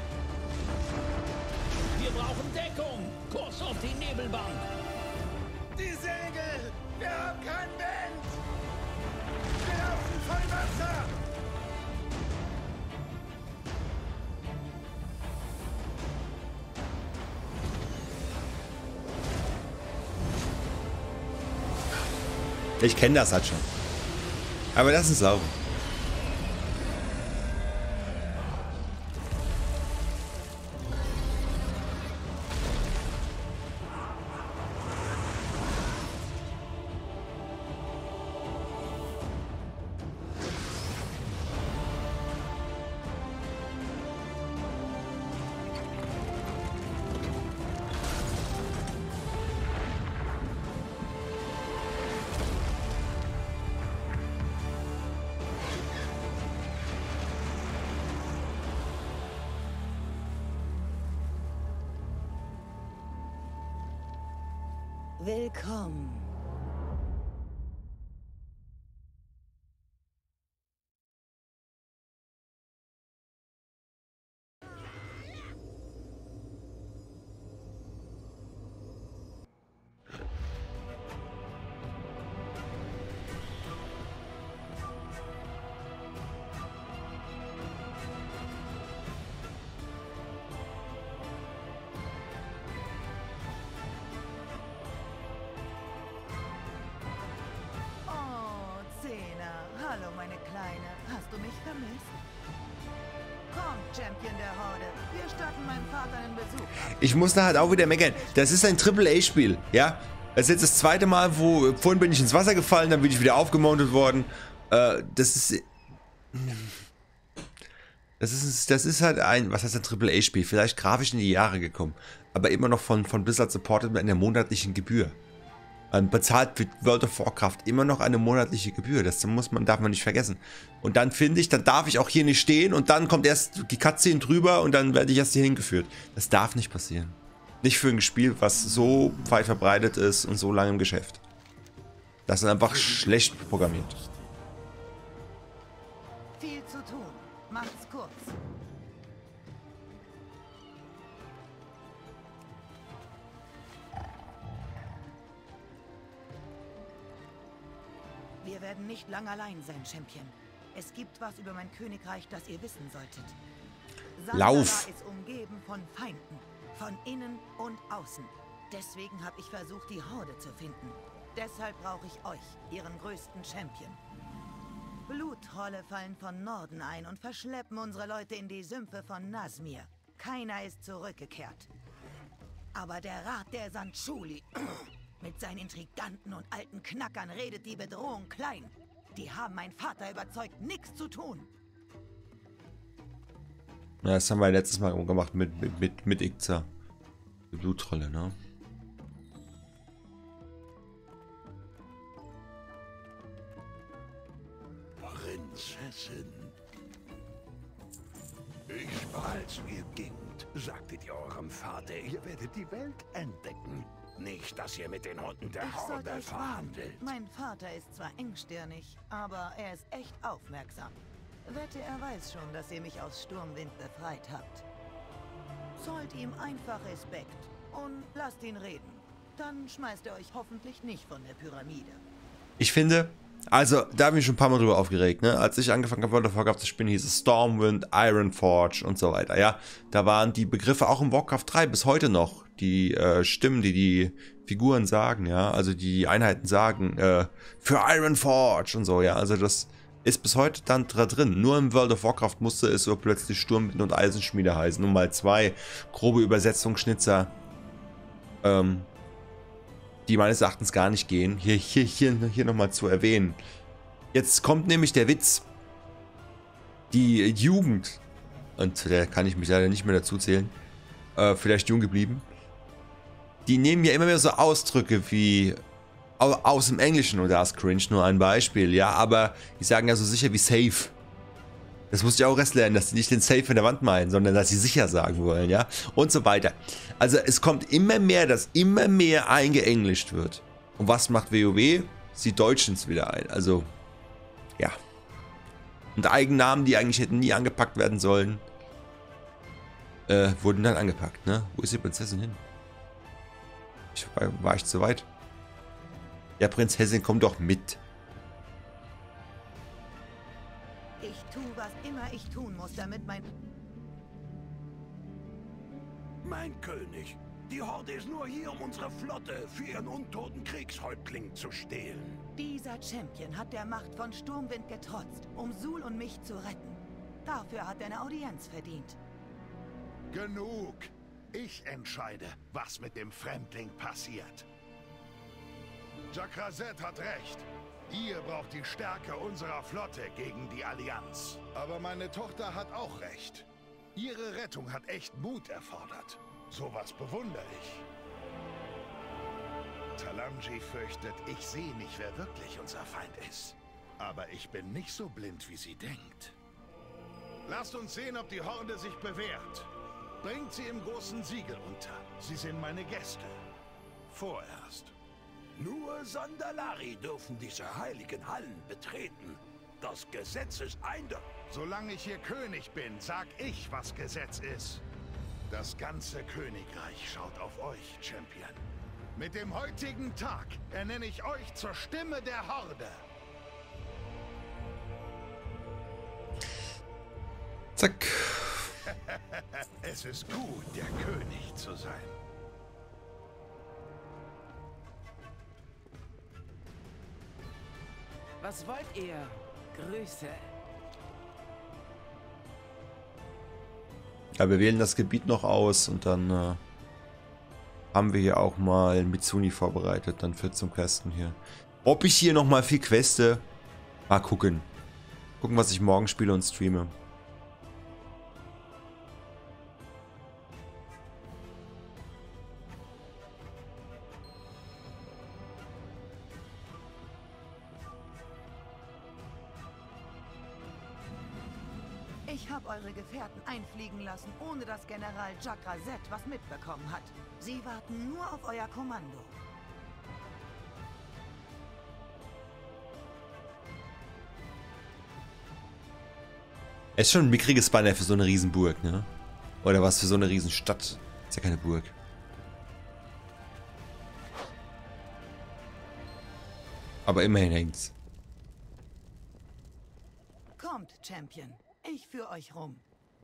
Wir brauchen Deckung! Kurs auf die Nebelbank! Die Segel! Wir haben keinen Wind! Wir laufen voll Wasser! Ich kenne das halt schon. Aber lass uns laufen. Willkommen. Hallo, meine Kleine. Hast du mich vermisst? Komm, Champion der Horde. Wir statten meinem Vater einen Besuch. Ich muss da halt auch wieder meckern. Das ist ein Triple A Spiel, ja? Das ist jetzt das zweite Mal, wo... Vorhin bin ich ins Wasser gefallen, dann bin ich wieder aufgemountet worden. Äh, das ist... Das ist, das ist halt ein... Was heißt ein Triple A Spiel? Vielleicht grafisch in die Jahre gekommen. Aber immer noch von, von Blizzard supported mit einer monatlichen Gebühr. Bezahlt für World of Warcraft immer noch eine monatliche Gebühr. Das muss man, darf man nicht vergessen. Und dann finde ich, dann darf ich auch hier nicht stehen und dann kommt erst die Cutscene drüber und dann werde ich erst hier hingeführt. Das darf nicht passieren. Nicht für ein Spiel, was so weit verbreitet ist und so lange im Geschäft. Das ist einfach schlecht programmiert. Viel zu tun. Macht's kurz. Wir werden nicht lang allein sein, Champion. Es gibt was über mein Königreich, das ihr wissen solltet. Lauf! ist umgeben von Feinden, von innen und außen. Deswegen habe ich versucht, die Horde zu finden. Deshalb brauche ich euch, ihren größten Champion. Bluttrolle fallen von Norden ein und verschleppen unsere Leute in die Sümpfe von Nazmir. Keiner ist zurückgekehrt. Aber der Rat der Sandschuli mit seinen Intriganten und alten Knackern redet die Bedrohung klein. Die haben meinen Vater überzeugt, nichts zu tun. Ja, das haben wir letztes Mal gemacht mit, mit, mit, mit Ixar. Die Blutrolle, ne? Prinzessin. Ich war, als ihr gingt, sagtet ihr eurem Vater, ihr werdet die Welt entdecken. Nicht, dass ihr mit den Hunden der Ich sollte Horde euch warnen. verhandelt. Mein Vater ist zwar engstirnig, aber er ist echt aufmerksam. Wette, er weiß schon, dass ihr mich aus Sturmwind befreit habt. Zollt ihm einfach Respekt und lasst ihn reden. Dann schmeißt er euch hoffentlich nicht von der Pyramide. Ich finde, also da habe ich mich schon ein paar Mal drüber aufgeregt, ne? Als ich angefangen habe, World of Warcraft zu spielen, hieß es Stormwind, Ironforge und so weiter, ja. Da waren die Begriffe auch im Warcraft drei bis heute noch. Die äh, Stimmen, die die Figuren sagen, ja. Also die Einheiten sagen, äh, für Ironforge und so, ja. Also das ist bis heute dann da drin. Nur im World of Warcraft musste es so plötzlich Sturmwind und Eisenschmiede heißen. Nur mal zwei grobe Übersetzungsschnitzer, ähm, die meines Erachtens gar nicht gehen, hier, hier, hier, hier nochmal zu erwähnen. Jetzt kommt nämlich der Witz. Die Jugend, und da kann ich mich leider nicht mehr dazu zählen, äh, vielleicht jung geblieben, die nehmen ja immer mehr so Ausdrücke wie aus dem Englischen, und da ist cringe nur ein Beispiel, ja, aber die sagen ja so sicher wie safe. Das musste ich auch erst lernen, dass sie nicht den Safe in der Wand meinen, sondern dass sie sicher sagen wollen, ja, und so weiter. Also es kommt immer mehr, dass immer mehr eingeenglischt wird. Und was macht WoW? Sie deutschen es wieder ein, also, ja. Und Eigennamen, die eigentlich hätten nie angepackt werden sollen, äh, wurden dann angepackt, ne? Wo ist die Prinzessin hin? Ich, war, war ich zu weit? Ja, Prinzessin, komm doch mit. Ich tue, was immer ich tun muss, damit mein... Mein König, die Horde ist nur hier, um unsere Flotte für ihren untoten Kriegshäuptling zu stehlen. Dieser Champion hat der Macht von Sturmwind getrotzt, um Sul und mich zu retten. Dafür hat er eine Audienz verdient. Genug! Ich entscheide, was mit dem Fremdling passiert. Jakrazet hat recht. Ihr braucht die Stärke unserer Flotte gegen die Allianz. Aber meine Tochter hat auch recht. Ihre Rettung hat echt Mut erfordert. Sowas bewundere ich. Talanji fürchtet, ich sehe nicht, wer wirklich unser Feind ist. Aber ich bin nicht so blind, wie sie denkt. Lasst uns sehen, ob die Horde sich bewährt. Bringt sie im großen Siegel unter. Sie sind meine Gäste. Vorerst. Nur Sandalari dürfen diese heiligen Hallen betreten. Das Gesetz ist eindeutig. Solange ich hier König bin, sag ich, was Gesetz ist. Das ganze Königreich schaut auf euch, Champion. Mit dem heutigen Tag ernenne ich euch zur Stimme der Horde. Zack. Es ist gut, der König zu sein. Was wollt ihr? Grüße. Ja, wir wählen das Gebiet noch aus und dann äh, haben wir hier auch mal Mitsuni vorbereitet, dann für zum Questen hier. Ob ich hier nochmal viel queste? Mal gucken. Gucken, was ich morgen spiele und streame. Ich habe eure Gefährten einfliegen lassen, ohne dass General Jakrazet was mitbekommen hat. Sie warten nur auf euer Kommando. Es ist schon ein mickriges Banner für so eine Riesenburg, ne? Oder was für so eine Riesenstadt. Ist ja keine Burg. Aber immerhin hängt's. Kommt, Champion. Ich führe euch rum.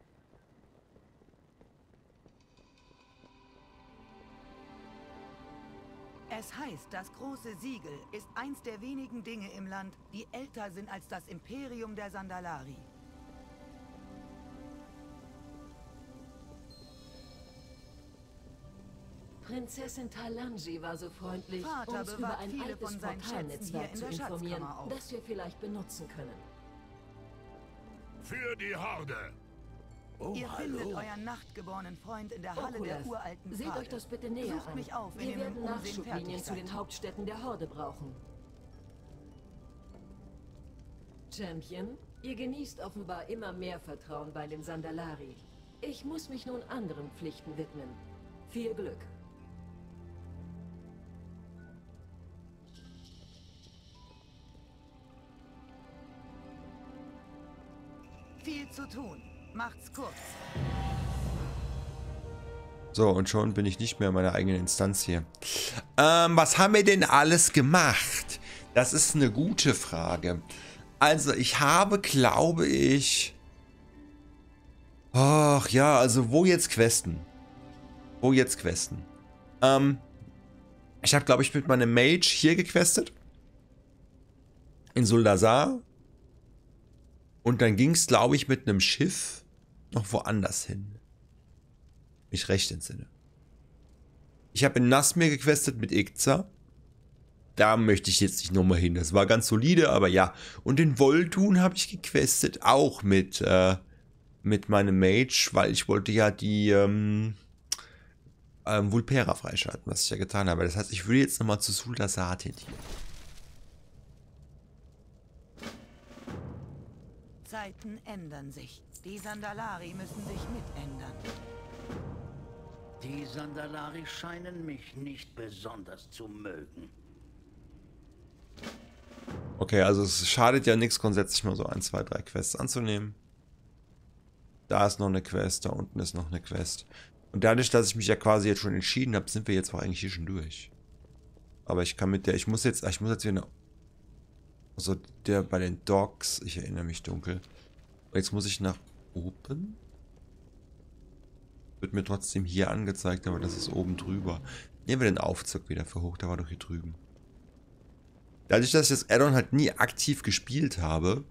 Es heißt, das große Siegel ist eins der wenigen Dinge im Land, die älter sind als das Imperium der Sandalari. Prinzessin Talanji war so freundlich, Vater uns über bewahrt ein viele altes von seinen Schätzen Portalnetzwerk hier in zu der informieren, Schatzkammer auf. das wir vielleicht benutzen können. Für die Horde! Oh, Ihr hallo. findet euren nachtgeborenen Freund in der Halle Oculus, der uralten seht Pfade. euch das bitte näher Sucht an. mich auf, wenn wir ihr mit werden dem Umsehen fertig Nachschublinien zu den seid. Hauptstädten der Horde brauchen. Champion, ihr genießt offenbar immer mehr Vertrauen bei den Sandalari. Ich muss mich nun anderen Pflichten widmen. Viel Glück. Viel zu tun. Macht's kurz. So, und schon bin ich nicht mehr in meiner eigenen Instanz hier. Ähm, was haben wir denn alles gemacht? Das ist eine gute Frage. Also, ich habe, glaube ich... Ach ja, also wo jetzt Questen? Wo jetzt Questen? Ähm, ich habe, glaube ich, mit meinem Mage hier gequestet. In Zuldazar. Und dann ging es, glaube ich, mit einem Schiff noch woanders hin. Mich recht entsinne. Ich habe in Nasmir gequestet mit Ikza. Da möchte ich jetzt nicht nochmal hin. Das war ganz solide, aber ja. Und in Voltun habe ich gequestet, auch mit, äh, mit meinem Mage, weil ich wollte ja die ähm, ähm, Vulpera freischalten, was ich ja getan habe. Das heißt, ich würde jetzt nochmal zu Zuldazar hin. Zeiten ändern sich. Die Sandalari müssen sich mitändern. Die Sandalari scheinen mich nicht besonders zu mögen. Okay, also es schadet ja nichts, grundsätzlich mal so ein, zwei, drei Quests anzunehmen. Da ist noch eine Quest, da unten ist noch eine Quest. Und dadurch, dass ich mich ja quasi jetzt schon entschieden habe, sind wir jetzt auch eigentlich hier schon durch. Aber ich kann mit der, ich muss jetzt, ich muss jetzt wieder, also der bei den Dogs, ich erinnere mich dunkel. Jetzt muss ich nach oben. Wird mir trotzdem hier angezeigt, aber das ist oben drüber. Nehmen wir den Aufzug wieder für hoch, der war doch hier drüben. Dadurch, dass ich das Add-on halt nie aktiv gespielt habe,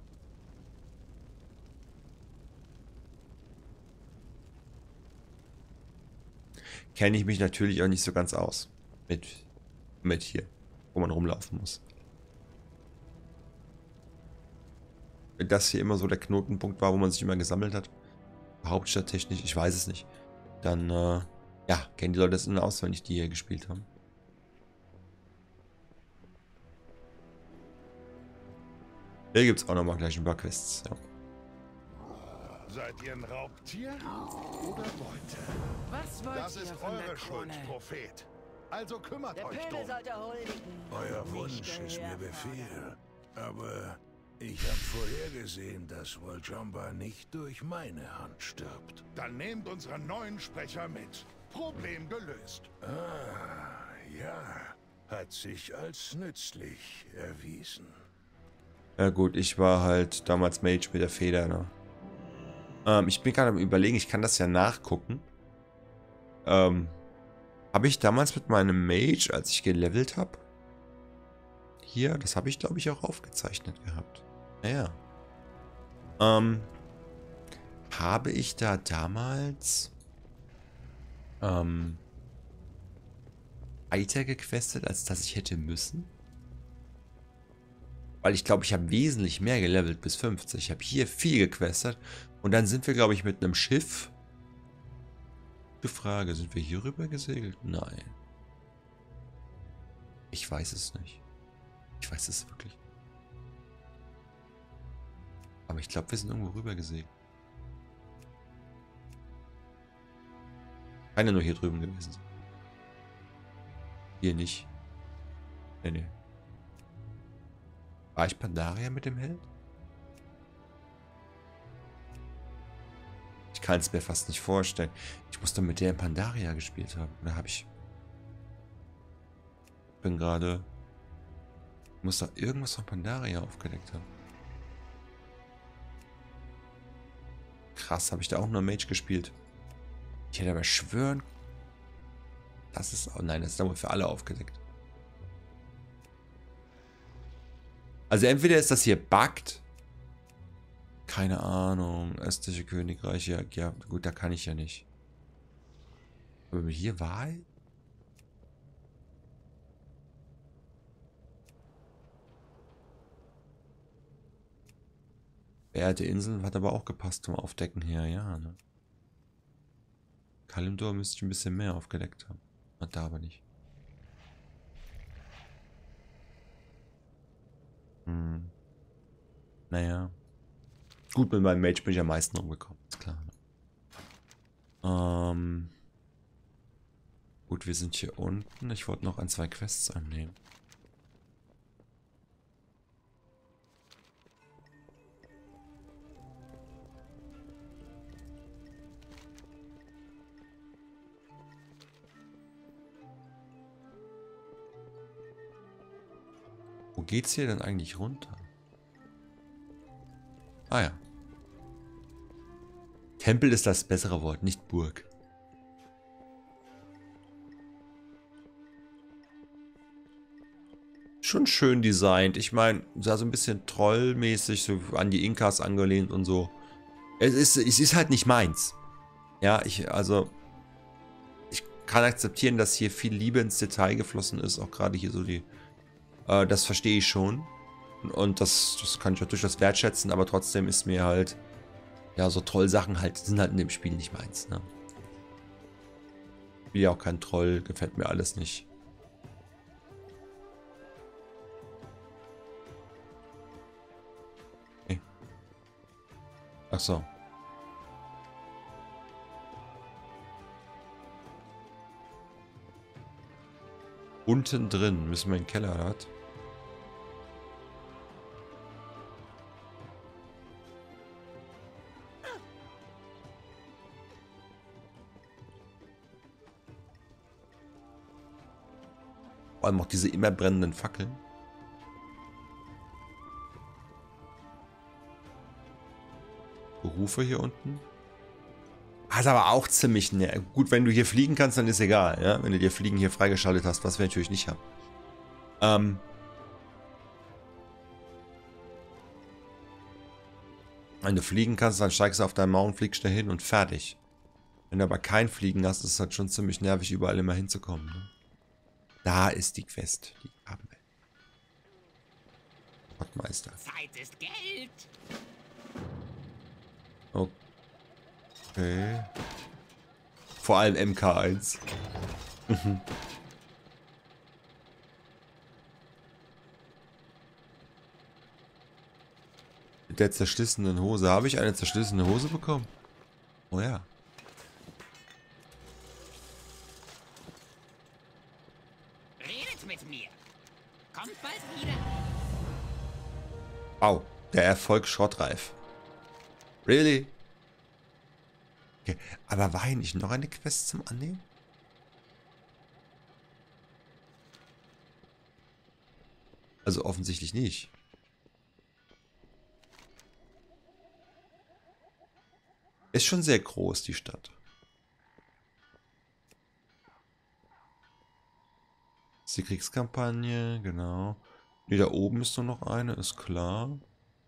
kenne ich mich natürlich auch nicht so ganz aus. Mit, mit hier, wo man rumlaufen muss. Wenn das hier immer so der Knotenpunkt war, wo man sich immer gesammelt hat, hauptstadttechnisch, ich weiß es nicht, dann, äh, ja, kennen die Leute das in- und auswendig, die hier gespielt haben. Hier gibt es auch nochmal gleich ein paar Quests, ja. Seid ihr ein Raubtier oder Beute? Was wollt Das ihr ist von der eure Krone? Schuld, Prophet. Also kümmert Der euch Pöbel drum. sollte huldigen. Euer Wunsch ist mir Befehl. Aber ich habe vorhergesehen, dass Woljomba nicht durch meine Hand stirbt. Dann nehmt unseren neuen Sprecher mit. Problem gelöst. Ah, ja. Hat sich als nützlich erwiesen. Ja gut, ich war halt damals Mage mit der Feder, ne? Ähm, ich bin gerade am Überlegen, ich kann das ja nachgucken. Ähm, habe ich damals mit meinem Mage, als ich gelevelt habe, hier, das habe ich glaube ich auch aufgezeichnet gehabt. Naja. Ähm, habe ich da damals ähm, weiter gequestet, als dass ich hätte müssen? Weil ich glaube, ich habe wesentlich mehr gelevelt bis fünfzig. Ich habe hier viel gequestet. Und dann sind wir, glaube ich, mit einem Schiff. Gute Frage, sind wir hier rüber gesegelt? Nein. Ich weiß es nicht. Ich weiß es wirklich. Aber ich glaube, wir sind irgendwo rüber gesegelt. Kann ja nur hier drüben gewesen sein. Hier nicht. Nee, nee. War ich Pandaria mit dem Held? Ich kann es mir fast nicht vorstellen. Ich muss doch mit der in Pandaria gespielt haben. Oder habe ich... Ich bin gerade... Ich muss doch irgendwas von Pandaria aufgedeckt haben. Krass, habe ich da auch nur Mage gespielt. Ich hätte aber schwören... Das ist... Oh nein, das ist aber für alle aufgedeckt. Also entweder ist das hier buggt. Keine Ahnung. Östliche Königreich. Ja, ja, gut, da kann ich ja nicht. Aber hier war ich? Beerde Inseln hat aber auch gepasst zum Aufdecken her, ja, ne? Kalimdor müsste ich ein bisschen mehr aufgedeckt haben. Hat da aber nicht. Hm. Naja. Gut, mit meinem Mage bin ich am meisten umgekommen, ist klar. Ne? Ähm. Gut, wir sind hier unten. Ich wollte noch ein, zwei Quests annehmen. Wo geht's hier denn eigentlich runter? Ah ja. Tempel ist das bessere Wort, nicht Burg. Schon schön designt. Ich meine, sah so ein bisschen trollmäßig, so an die Inkas angelehnt und so. Es ist, es ist halt nicht meins. Ja, ich, also... Ich kann akzeptieren, dass hier viel Liebe ins Detail geflossen ist. Auch gerade hier so die... Äh, das verstehe ich schon. Und das, das kann ich auch durchaus wertschätzen, aber trotzdem ist mir halt... Ja, so Trollsachen halt, sind halt in dem Spiel nicht meins, ne? Ich will ja auch kein Troll, gefällt mir alles nicht. Okay. Ach so. Unten drin müssen wir in den Keller, hat. Vor allem auch diese immer brennenden Fackeln. Berufe hier unten. Hat aber auch ziemlich... Ne, gut, wenn du hier fliegen kannst, dann ist egal. Ja? Wenn du dir Fliegen hier freigeschaltet hast, was wir natürlich nicht haben. Ähm... Wenn du fliegen kannst, dann steigst du auf deinen Mount, fliegst da hin und fertig. Wenn du aber kein Fliegen hast, ist es halt schon ziemlich nervig, überall immer hinzukommen. Ne? Da ist die Quest, die haben wir. Pottmeister. Zeit ist Geld. Okay. Vor allem M K eins. Mit der zerschlissenen Hose. Habe ich eine zerschlissene Hose bekommen? Oh ja. Redet mit mir. Kommt bald wieder. Au, der Erfolg schrottreif. Really? Okay, aber war hier nicht noch eine Quest zum Annehmen? Also offensichtlich nicht. Ist schon sehr groß, die Stadt. Das ist die Kriegskampagne, genau. Ne, da oben ist nur noch eine, ist klar.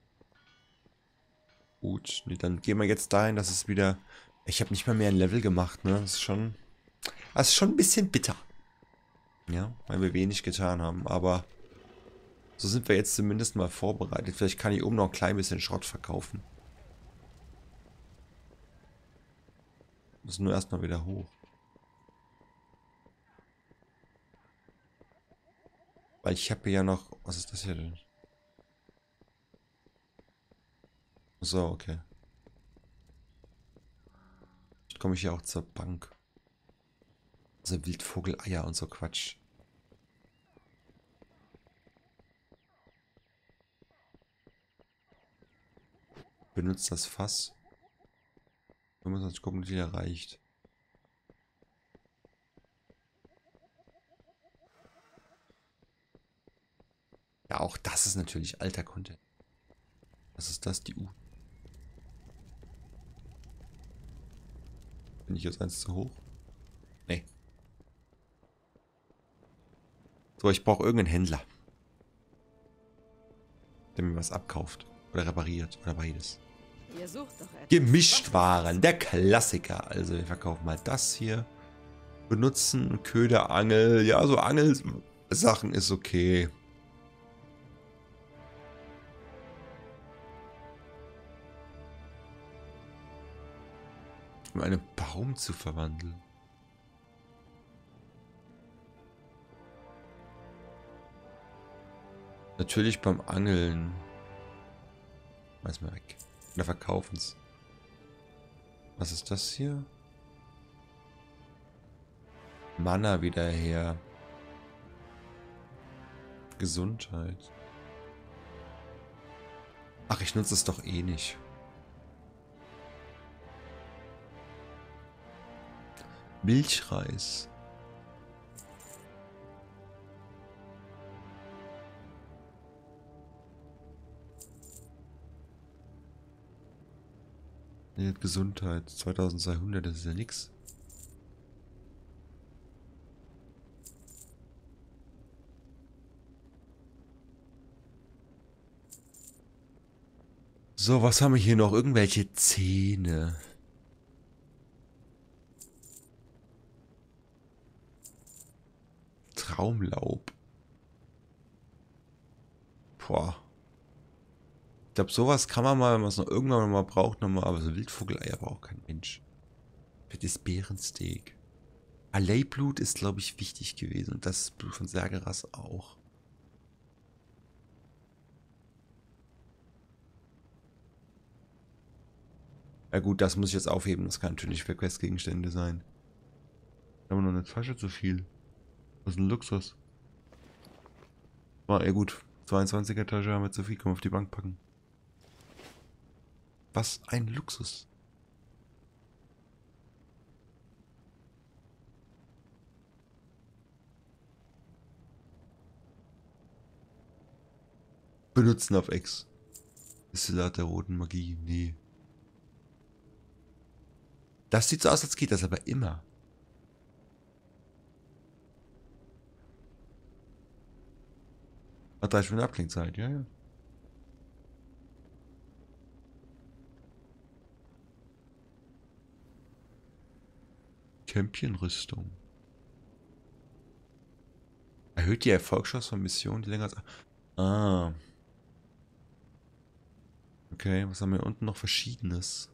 Gut, nee, dann gehen wir jetzt dahin, dass es wieder... Ich habe nicht mal mehr ein Level gemacht, ne? Das ist schon... Das ist schon ein bisschen bitter. Ja, weil wir wenig getan haben, aber... So sind wir jetzt zumindest mal vorbereitet. Vielleicht kann ich oben noch ein klein bisschen Schrott verkaufen. Müssen nur erstmal wieder hoch. Weil ich habe ja noch... Was ist das hier denn? So, okay. Jetzt komme ich ja auch zur Bank. Also Wildvogeleier und so Quatsch. Benutzt das Fass. fünfundzwanzig Kognitiv erreicht. Ja, auch das ist natürlich alter Content. Was ist das? Die U. Bin ich jetzt eins zu hoch? Nee. So, ich brauche irgendeinen Händler. Der mir was abkauft. Oder repariert. Oder beides. Ihr sucht doch etwas. Gemischtwaren. Der Klassiker. Also wir verkaufen mal das hier. Benutzen Köder, Angel. Ja, so Angelsachen ist okay. Um einen Baum zu verwandeln. Natürlich beim Angeln. Weiß mal weg. Oder verkaufen's. Was ist das hier? Mana wieder her. Gesundheit. Ach, ich nutze es doch eh nicht. Milchreis. Nee, Gesundheit. zweitausendzweihundert, das ist ja nix. So, was haben wir hier noch? Irgendwelche Zähne. Traumlaub. Boah. Ich glaube, sowas kann man mal, wenn man es noch irgendwann mal braucht, nochmal. Aber so Wildvogeleier braucht kein Mensch. Fettes Bärensteak. Alei-Blut ist, glaube ich, wichtig gewesen. Und das Blut von Sergeras auch. Ja gut, das muss ich jetzt aufheben. Das kann natürlich für Questgegenstände sein. Aber noch eine Tasche zu viel. Das ist ein Luxus. Ah, ja gut. zweiundzwanziger Tasche haben wir zu viel. Können wir auf die Bank packen. Was ein Luxus. benutzen auf X. Destillat der roten Magie. Nee. Das sieht so aus, als geht das aber immer. Hat drei Stunden Abklingzeit, ja, ja. Championrüstung. Erhöht die Erfolgschance von Missionen, die länger als... Ah. Okay, was haben wir unten noch Verschiedenes?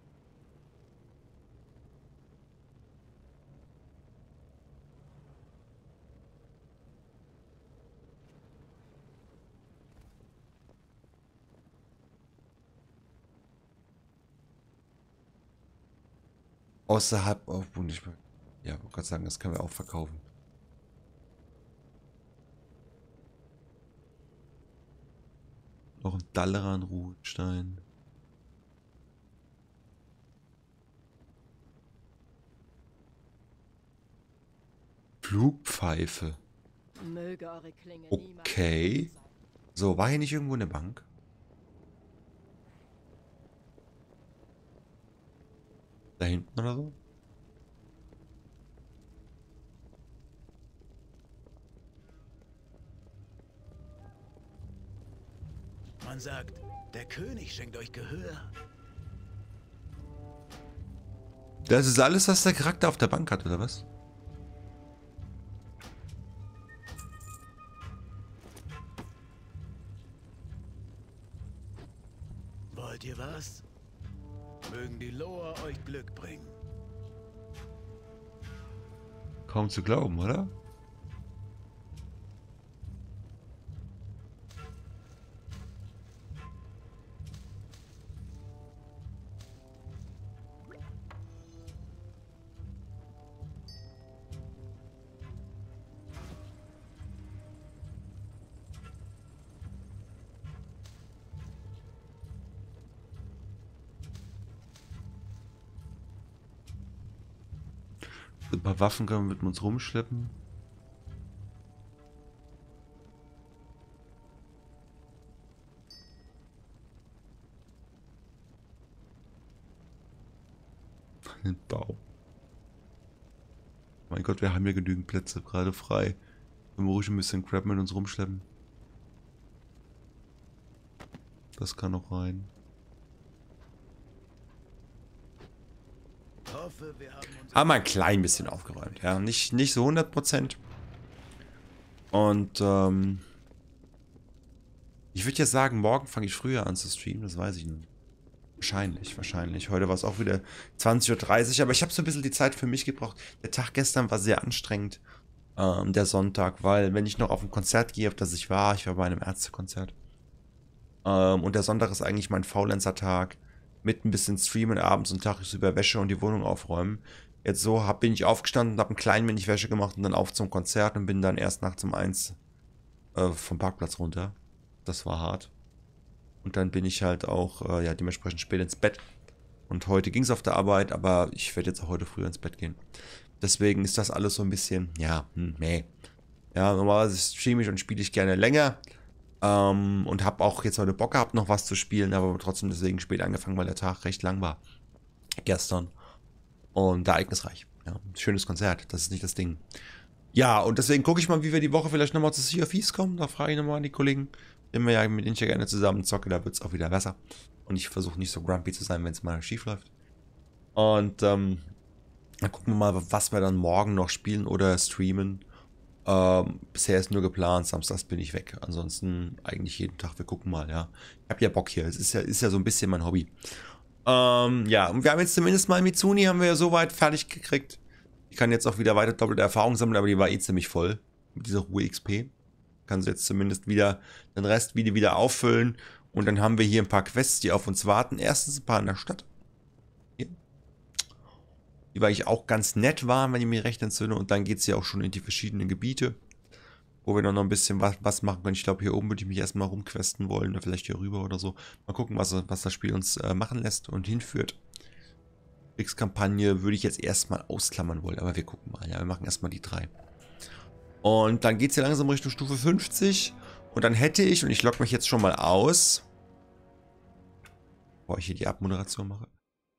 Außerhalb auf Bundeswehr. Ja, wollte gerade sagen, das können wir auch verkaufen. Noch ein Dalaran-Ruhestein. Flugpfeife. Okay. So, war hier nicht irgendwo eine Bank? Da hinten oder so? Man sagt, der König schenkt euch Gehör. Das ist alles, was der Charakter auf der Bank hat, oder was? Wollt ihr was? Mögen die Loa euch Glück bringen. Kaum zu glauben, oder? Ein paar Waffen können wir mit uns rumschleppen. Ein Baum. Mein Gott, wir haben hier genügend Plätze gerade frei. Wenn wir ruhig ein bisschen Crap mit uns rumschleppen. Das kann noch rein. Haben wir ein klein bisschen aufgeräumt, ja. Nicht, nicht so hundert Prozent. Und ähm, ich würde ja sagen, morgen fange ich früher an zu streamen, das weiß ich nicht. Wahrscheinlich, wahrscheinlich. Heute war es auch wieder zwanzig Uhr dreißig, aber ich habe so ein bisschen die Zeit für mich gebraucht. Der Tag gestern war sehr anstrengend, ähm, der Sonntag, weil wenn ich noch auf ein Konzert gehe, auf das ich war, ich war bei einem Ärztekonzert. Ähm, und der Sonntag ist eigentlich mein Faulenzer-Tag. Mit ein bisschen streamen abends und tagsüber Wäsche und die Wohnung aufräumen. Jetzt so hab, bin ich aufgestanden, habe ein klein wenig Wäsche gemacht und dann auf zum Konzert und bin dann erst nachts um eins äh, vom Parkplatz runter. Das war hart. Und dann bin ich halt auch äh, ja, dementsprechend spät ins Bett. Und heute ging es auf der Arbeit, aber ich werde jetzt auch heute früher ins Bett gehen. Deswegen ist das alles so ein bisschen, ja, hm, nee. Ja, normalerweise streame ich und spiele ich gerne länger. Um, und habe auch jetzt heute Bock gehabt, noch was zu spielen, aber trotzdem deswegen spät angefangen, weil der Tag recht lang war. Gestern. Und ereignisreich. Ja, schönes Konzert, das ist nicht das Ding. Ja, und deswegen gucke ich mal, wie wir die Woche vielleicht nochmal zu Sea of Thieves kommen. Da frage ich nochmal an die Kollegen, wenn wir ja mit denen ich ja gerne zusammen zocke, da wird es auch wieder besser. Und ich versuche nicht so grumpy zu sein, wenn es mal schief läuft. Und ähm, dann gucken wir mal, was wir dann morgen noch spielen oder streamen. Ähm, bisher ist nur geplant, samstags bin ich weg. Ansonsten eigentlich jeden Tag, wir gucken mal, ja. Ich habe ja Bock hier, es ist ja, ist ja so ein bisschen mein Hobby. Ähm, ja, und wir haben jetzt zumindest mal Mitsuni, haben wir ja soweit fertig gekriegt. Ich kann jetzt auch wieder weiter doppelte Erfahrung sammeln, aber die war eh ziemlich voll mit dieser Ruhe X P. Kann sie jetzt zumindest wieder den Rest wieder, wieder auffüllen. Und dann haben wir hier ein paar Quests, die auf uns warten. Erstens ein paar in der Stadt. Hier. Die weil ich auch ganz nett waren, wenn ich mich recht entsinne. Und dann geht es ja auch schon in die verschiedenen Gebiete, wo wir dann noch ein bisschen was, was machen können. Ich glaube, hier oben würde ich mich erstmal rumquesten wollen. Oder vielleicht hier rüber oder so. Mal gucken, was, was das Spiel uns äh, machen lässt und hinführt. Kriegskampagne würde ich jetzt erstmal ausklammern wollen. Aber wir gucken mal. Ja, wir machen erstmal die drei. Und dann geht es ja langsam Richtung Stufe fünfzig. Und dann hätte ich, und ich logge mich jetzt schon mal aus, bevor ich hier die Abmoderation mache.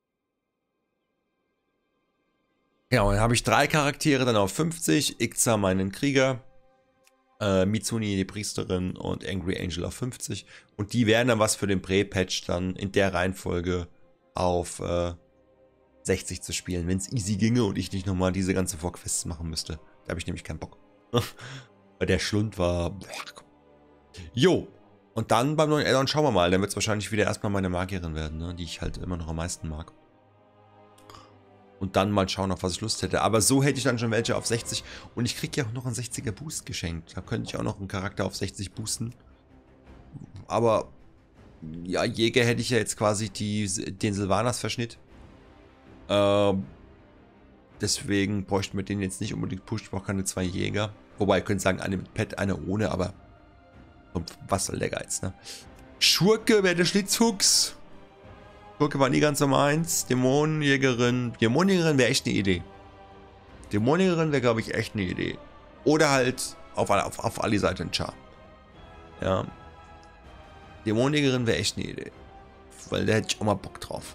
Genau, dann habe ich drei Charaktere, dann auf fünfzig, Ixar meinen Krieger, äh, Mitsuni die Priesterin und Angry Angel auf fünfzig. Und die werden dann was für den Pre-Patch dann in der Reihenfolge auf äh, sechzig zu spielen, wenn es easy ginge und ich nicht nochmal diese ganze Vorquests machen müsste. Da habe ich nämlich keinen Bock. Weil der Schlund war... Jo, und dann beim neuen Addon schauen wir mal. Dann wird es wahrscheinlich wieder erstmal meine Magierin werden, ne? Die ich halt immer noch am meisten mag. Und dann mal schauen, auf was ich Lust hätte. Aber so hätte ich dann schon welche auf sechzig. Und ich kriege ja auch noch einen sechziger Boost geschenkt. Da könnte ich auch noch einen Charakter auf sechzig boosten. Aber ja, Jäger hätte ich ja jetzt quasi die, den Sylvanas-Verschnitt. Ähm, deswegen bräuchten wir den jetzt nicht unbedingt pushen. Ich brauche keine zwei Jäger. Wobei, ihr könnt sagen, eine mit Pet, eine ohne, aber was soll der Geiz, ne? Schurke wäre der Schlitzfuchs. Schurke war nie ganz so meins. Dämonenjägerin. Dämonenjägerin wäre echt eine Idee. Dämonenjägerin wäre, glaube ich, echt eine Idee. Oder halt auf, auf, auf alle Seiten ein Char. Ja. Dämonenjägerin wäre echt eine Idee. Weil da hätte ich auch mal Bock drauf.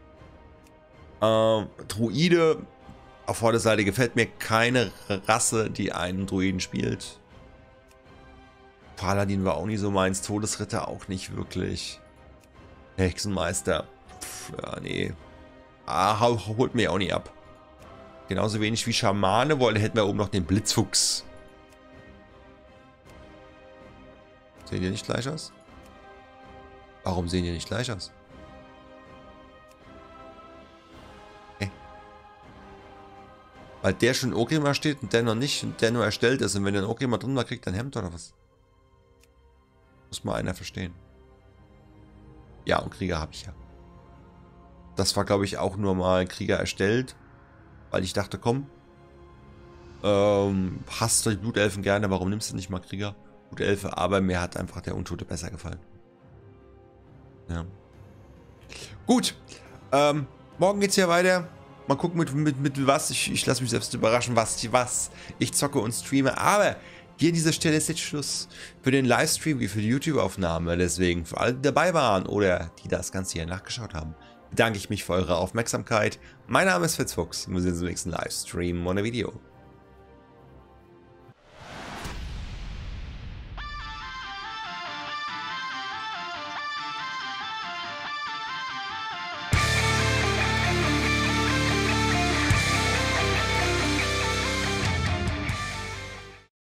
Ähm, Druide. Auf Vorderseite gefällt mir keine Rasse, die einen Druiden spielt. Paladin war auch nie so meins. Todesritter auch nicht wirklich. Hexenmeister. Pff, ja, nee. Ah, holt mir auch nie ab. Genauso wenig wie Schamane, weil hätten wir oben noch den Blitzfuchs. Sehen die nicht gleich aus? Warum sehen die nicht gleich aus? Okay. Weil der schon Okrima steht und der noch nicht und der nur erstellt ist. Und wenn der Okrima drin war, kriegt er ein Hemd oder was? Muss mal einer verstehen. Ja, und Krieger habe ich ja. Das war, glaube ich, auch nur mal Krieger erstellt. Weil ich dachte, komm. Ähm, hast du die Blutelfen gerne, warum nimmst du nicht mal Krieger? Blutelfe, aber mir hat einfach der Untote besser gefallen. Ja. Gut. Ähm, morgen geht's hier weiter. Mal gucken, mit, mit, mit was. Ich, ich lasse mich selbst überraschen, was, was ich zocke und streame. Aber hier an dieser Stelle ist jetzt Schluss für den Livestream wie für die YouTube-Aufnahme. Deswegen für alle, die dabei waren oder die das Ganze hier nachgeschaut haben, bedanke ich mich für eure Aufmerksamkeit. Mein Name ist Fitzfuchs und wir sehen uns im nächsten Livestream oder Video.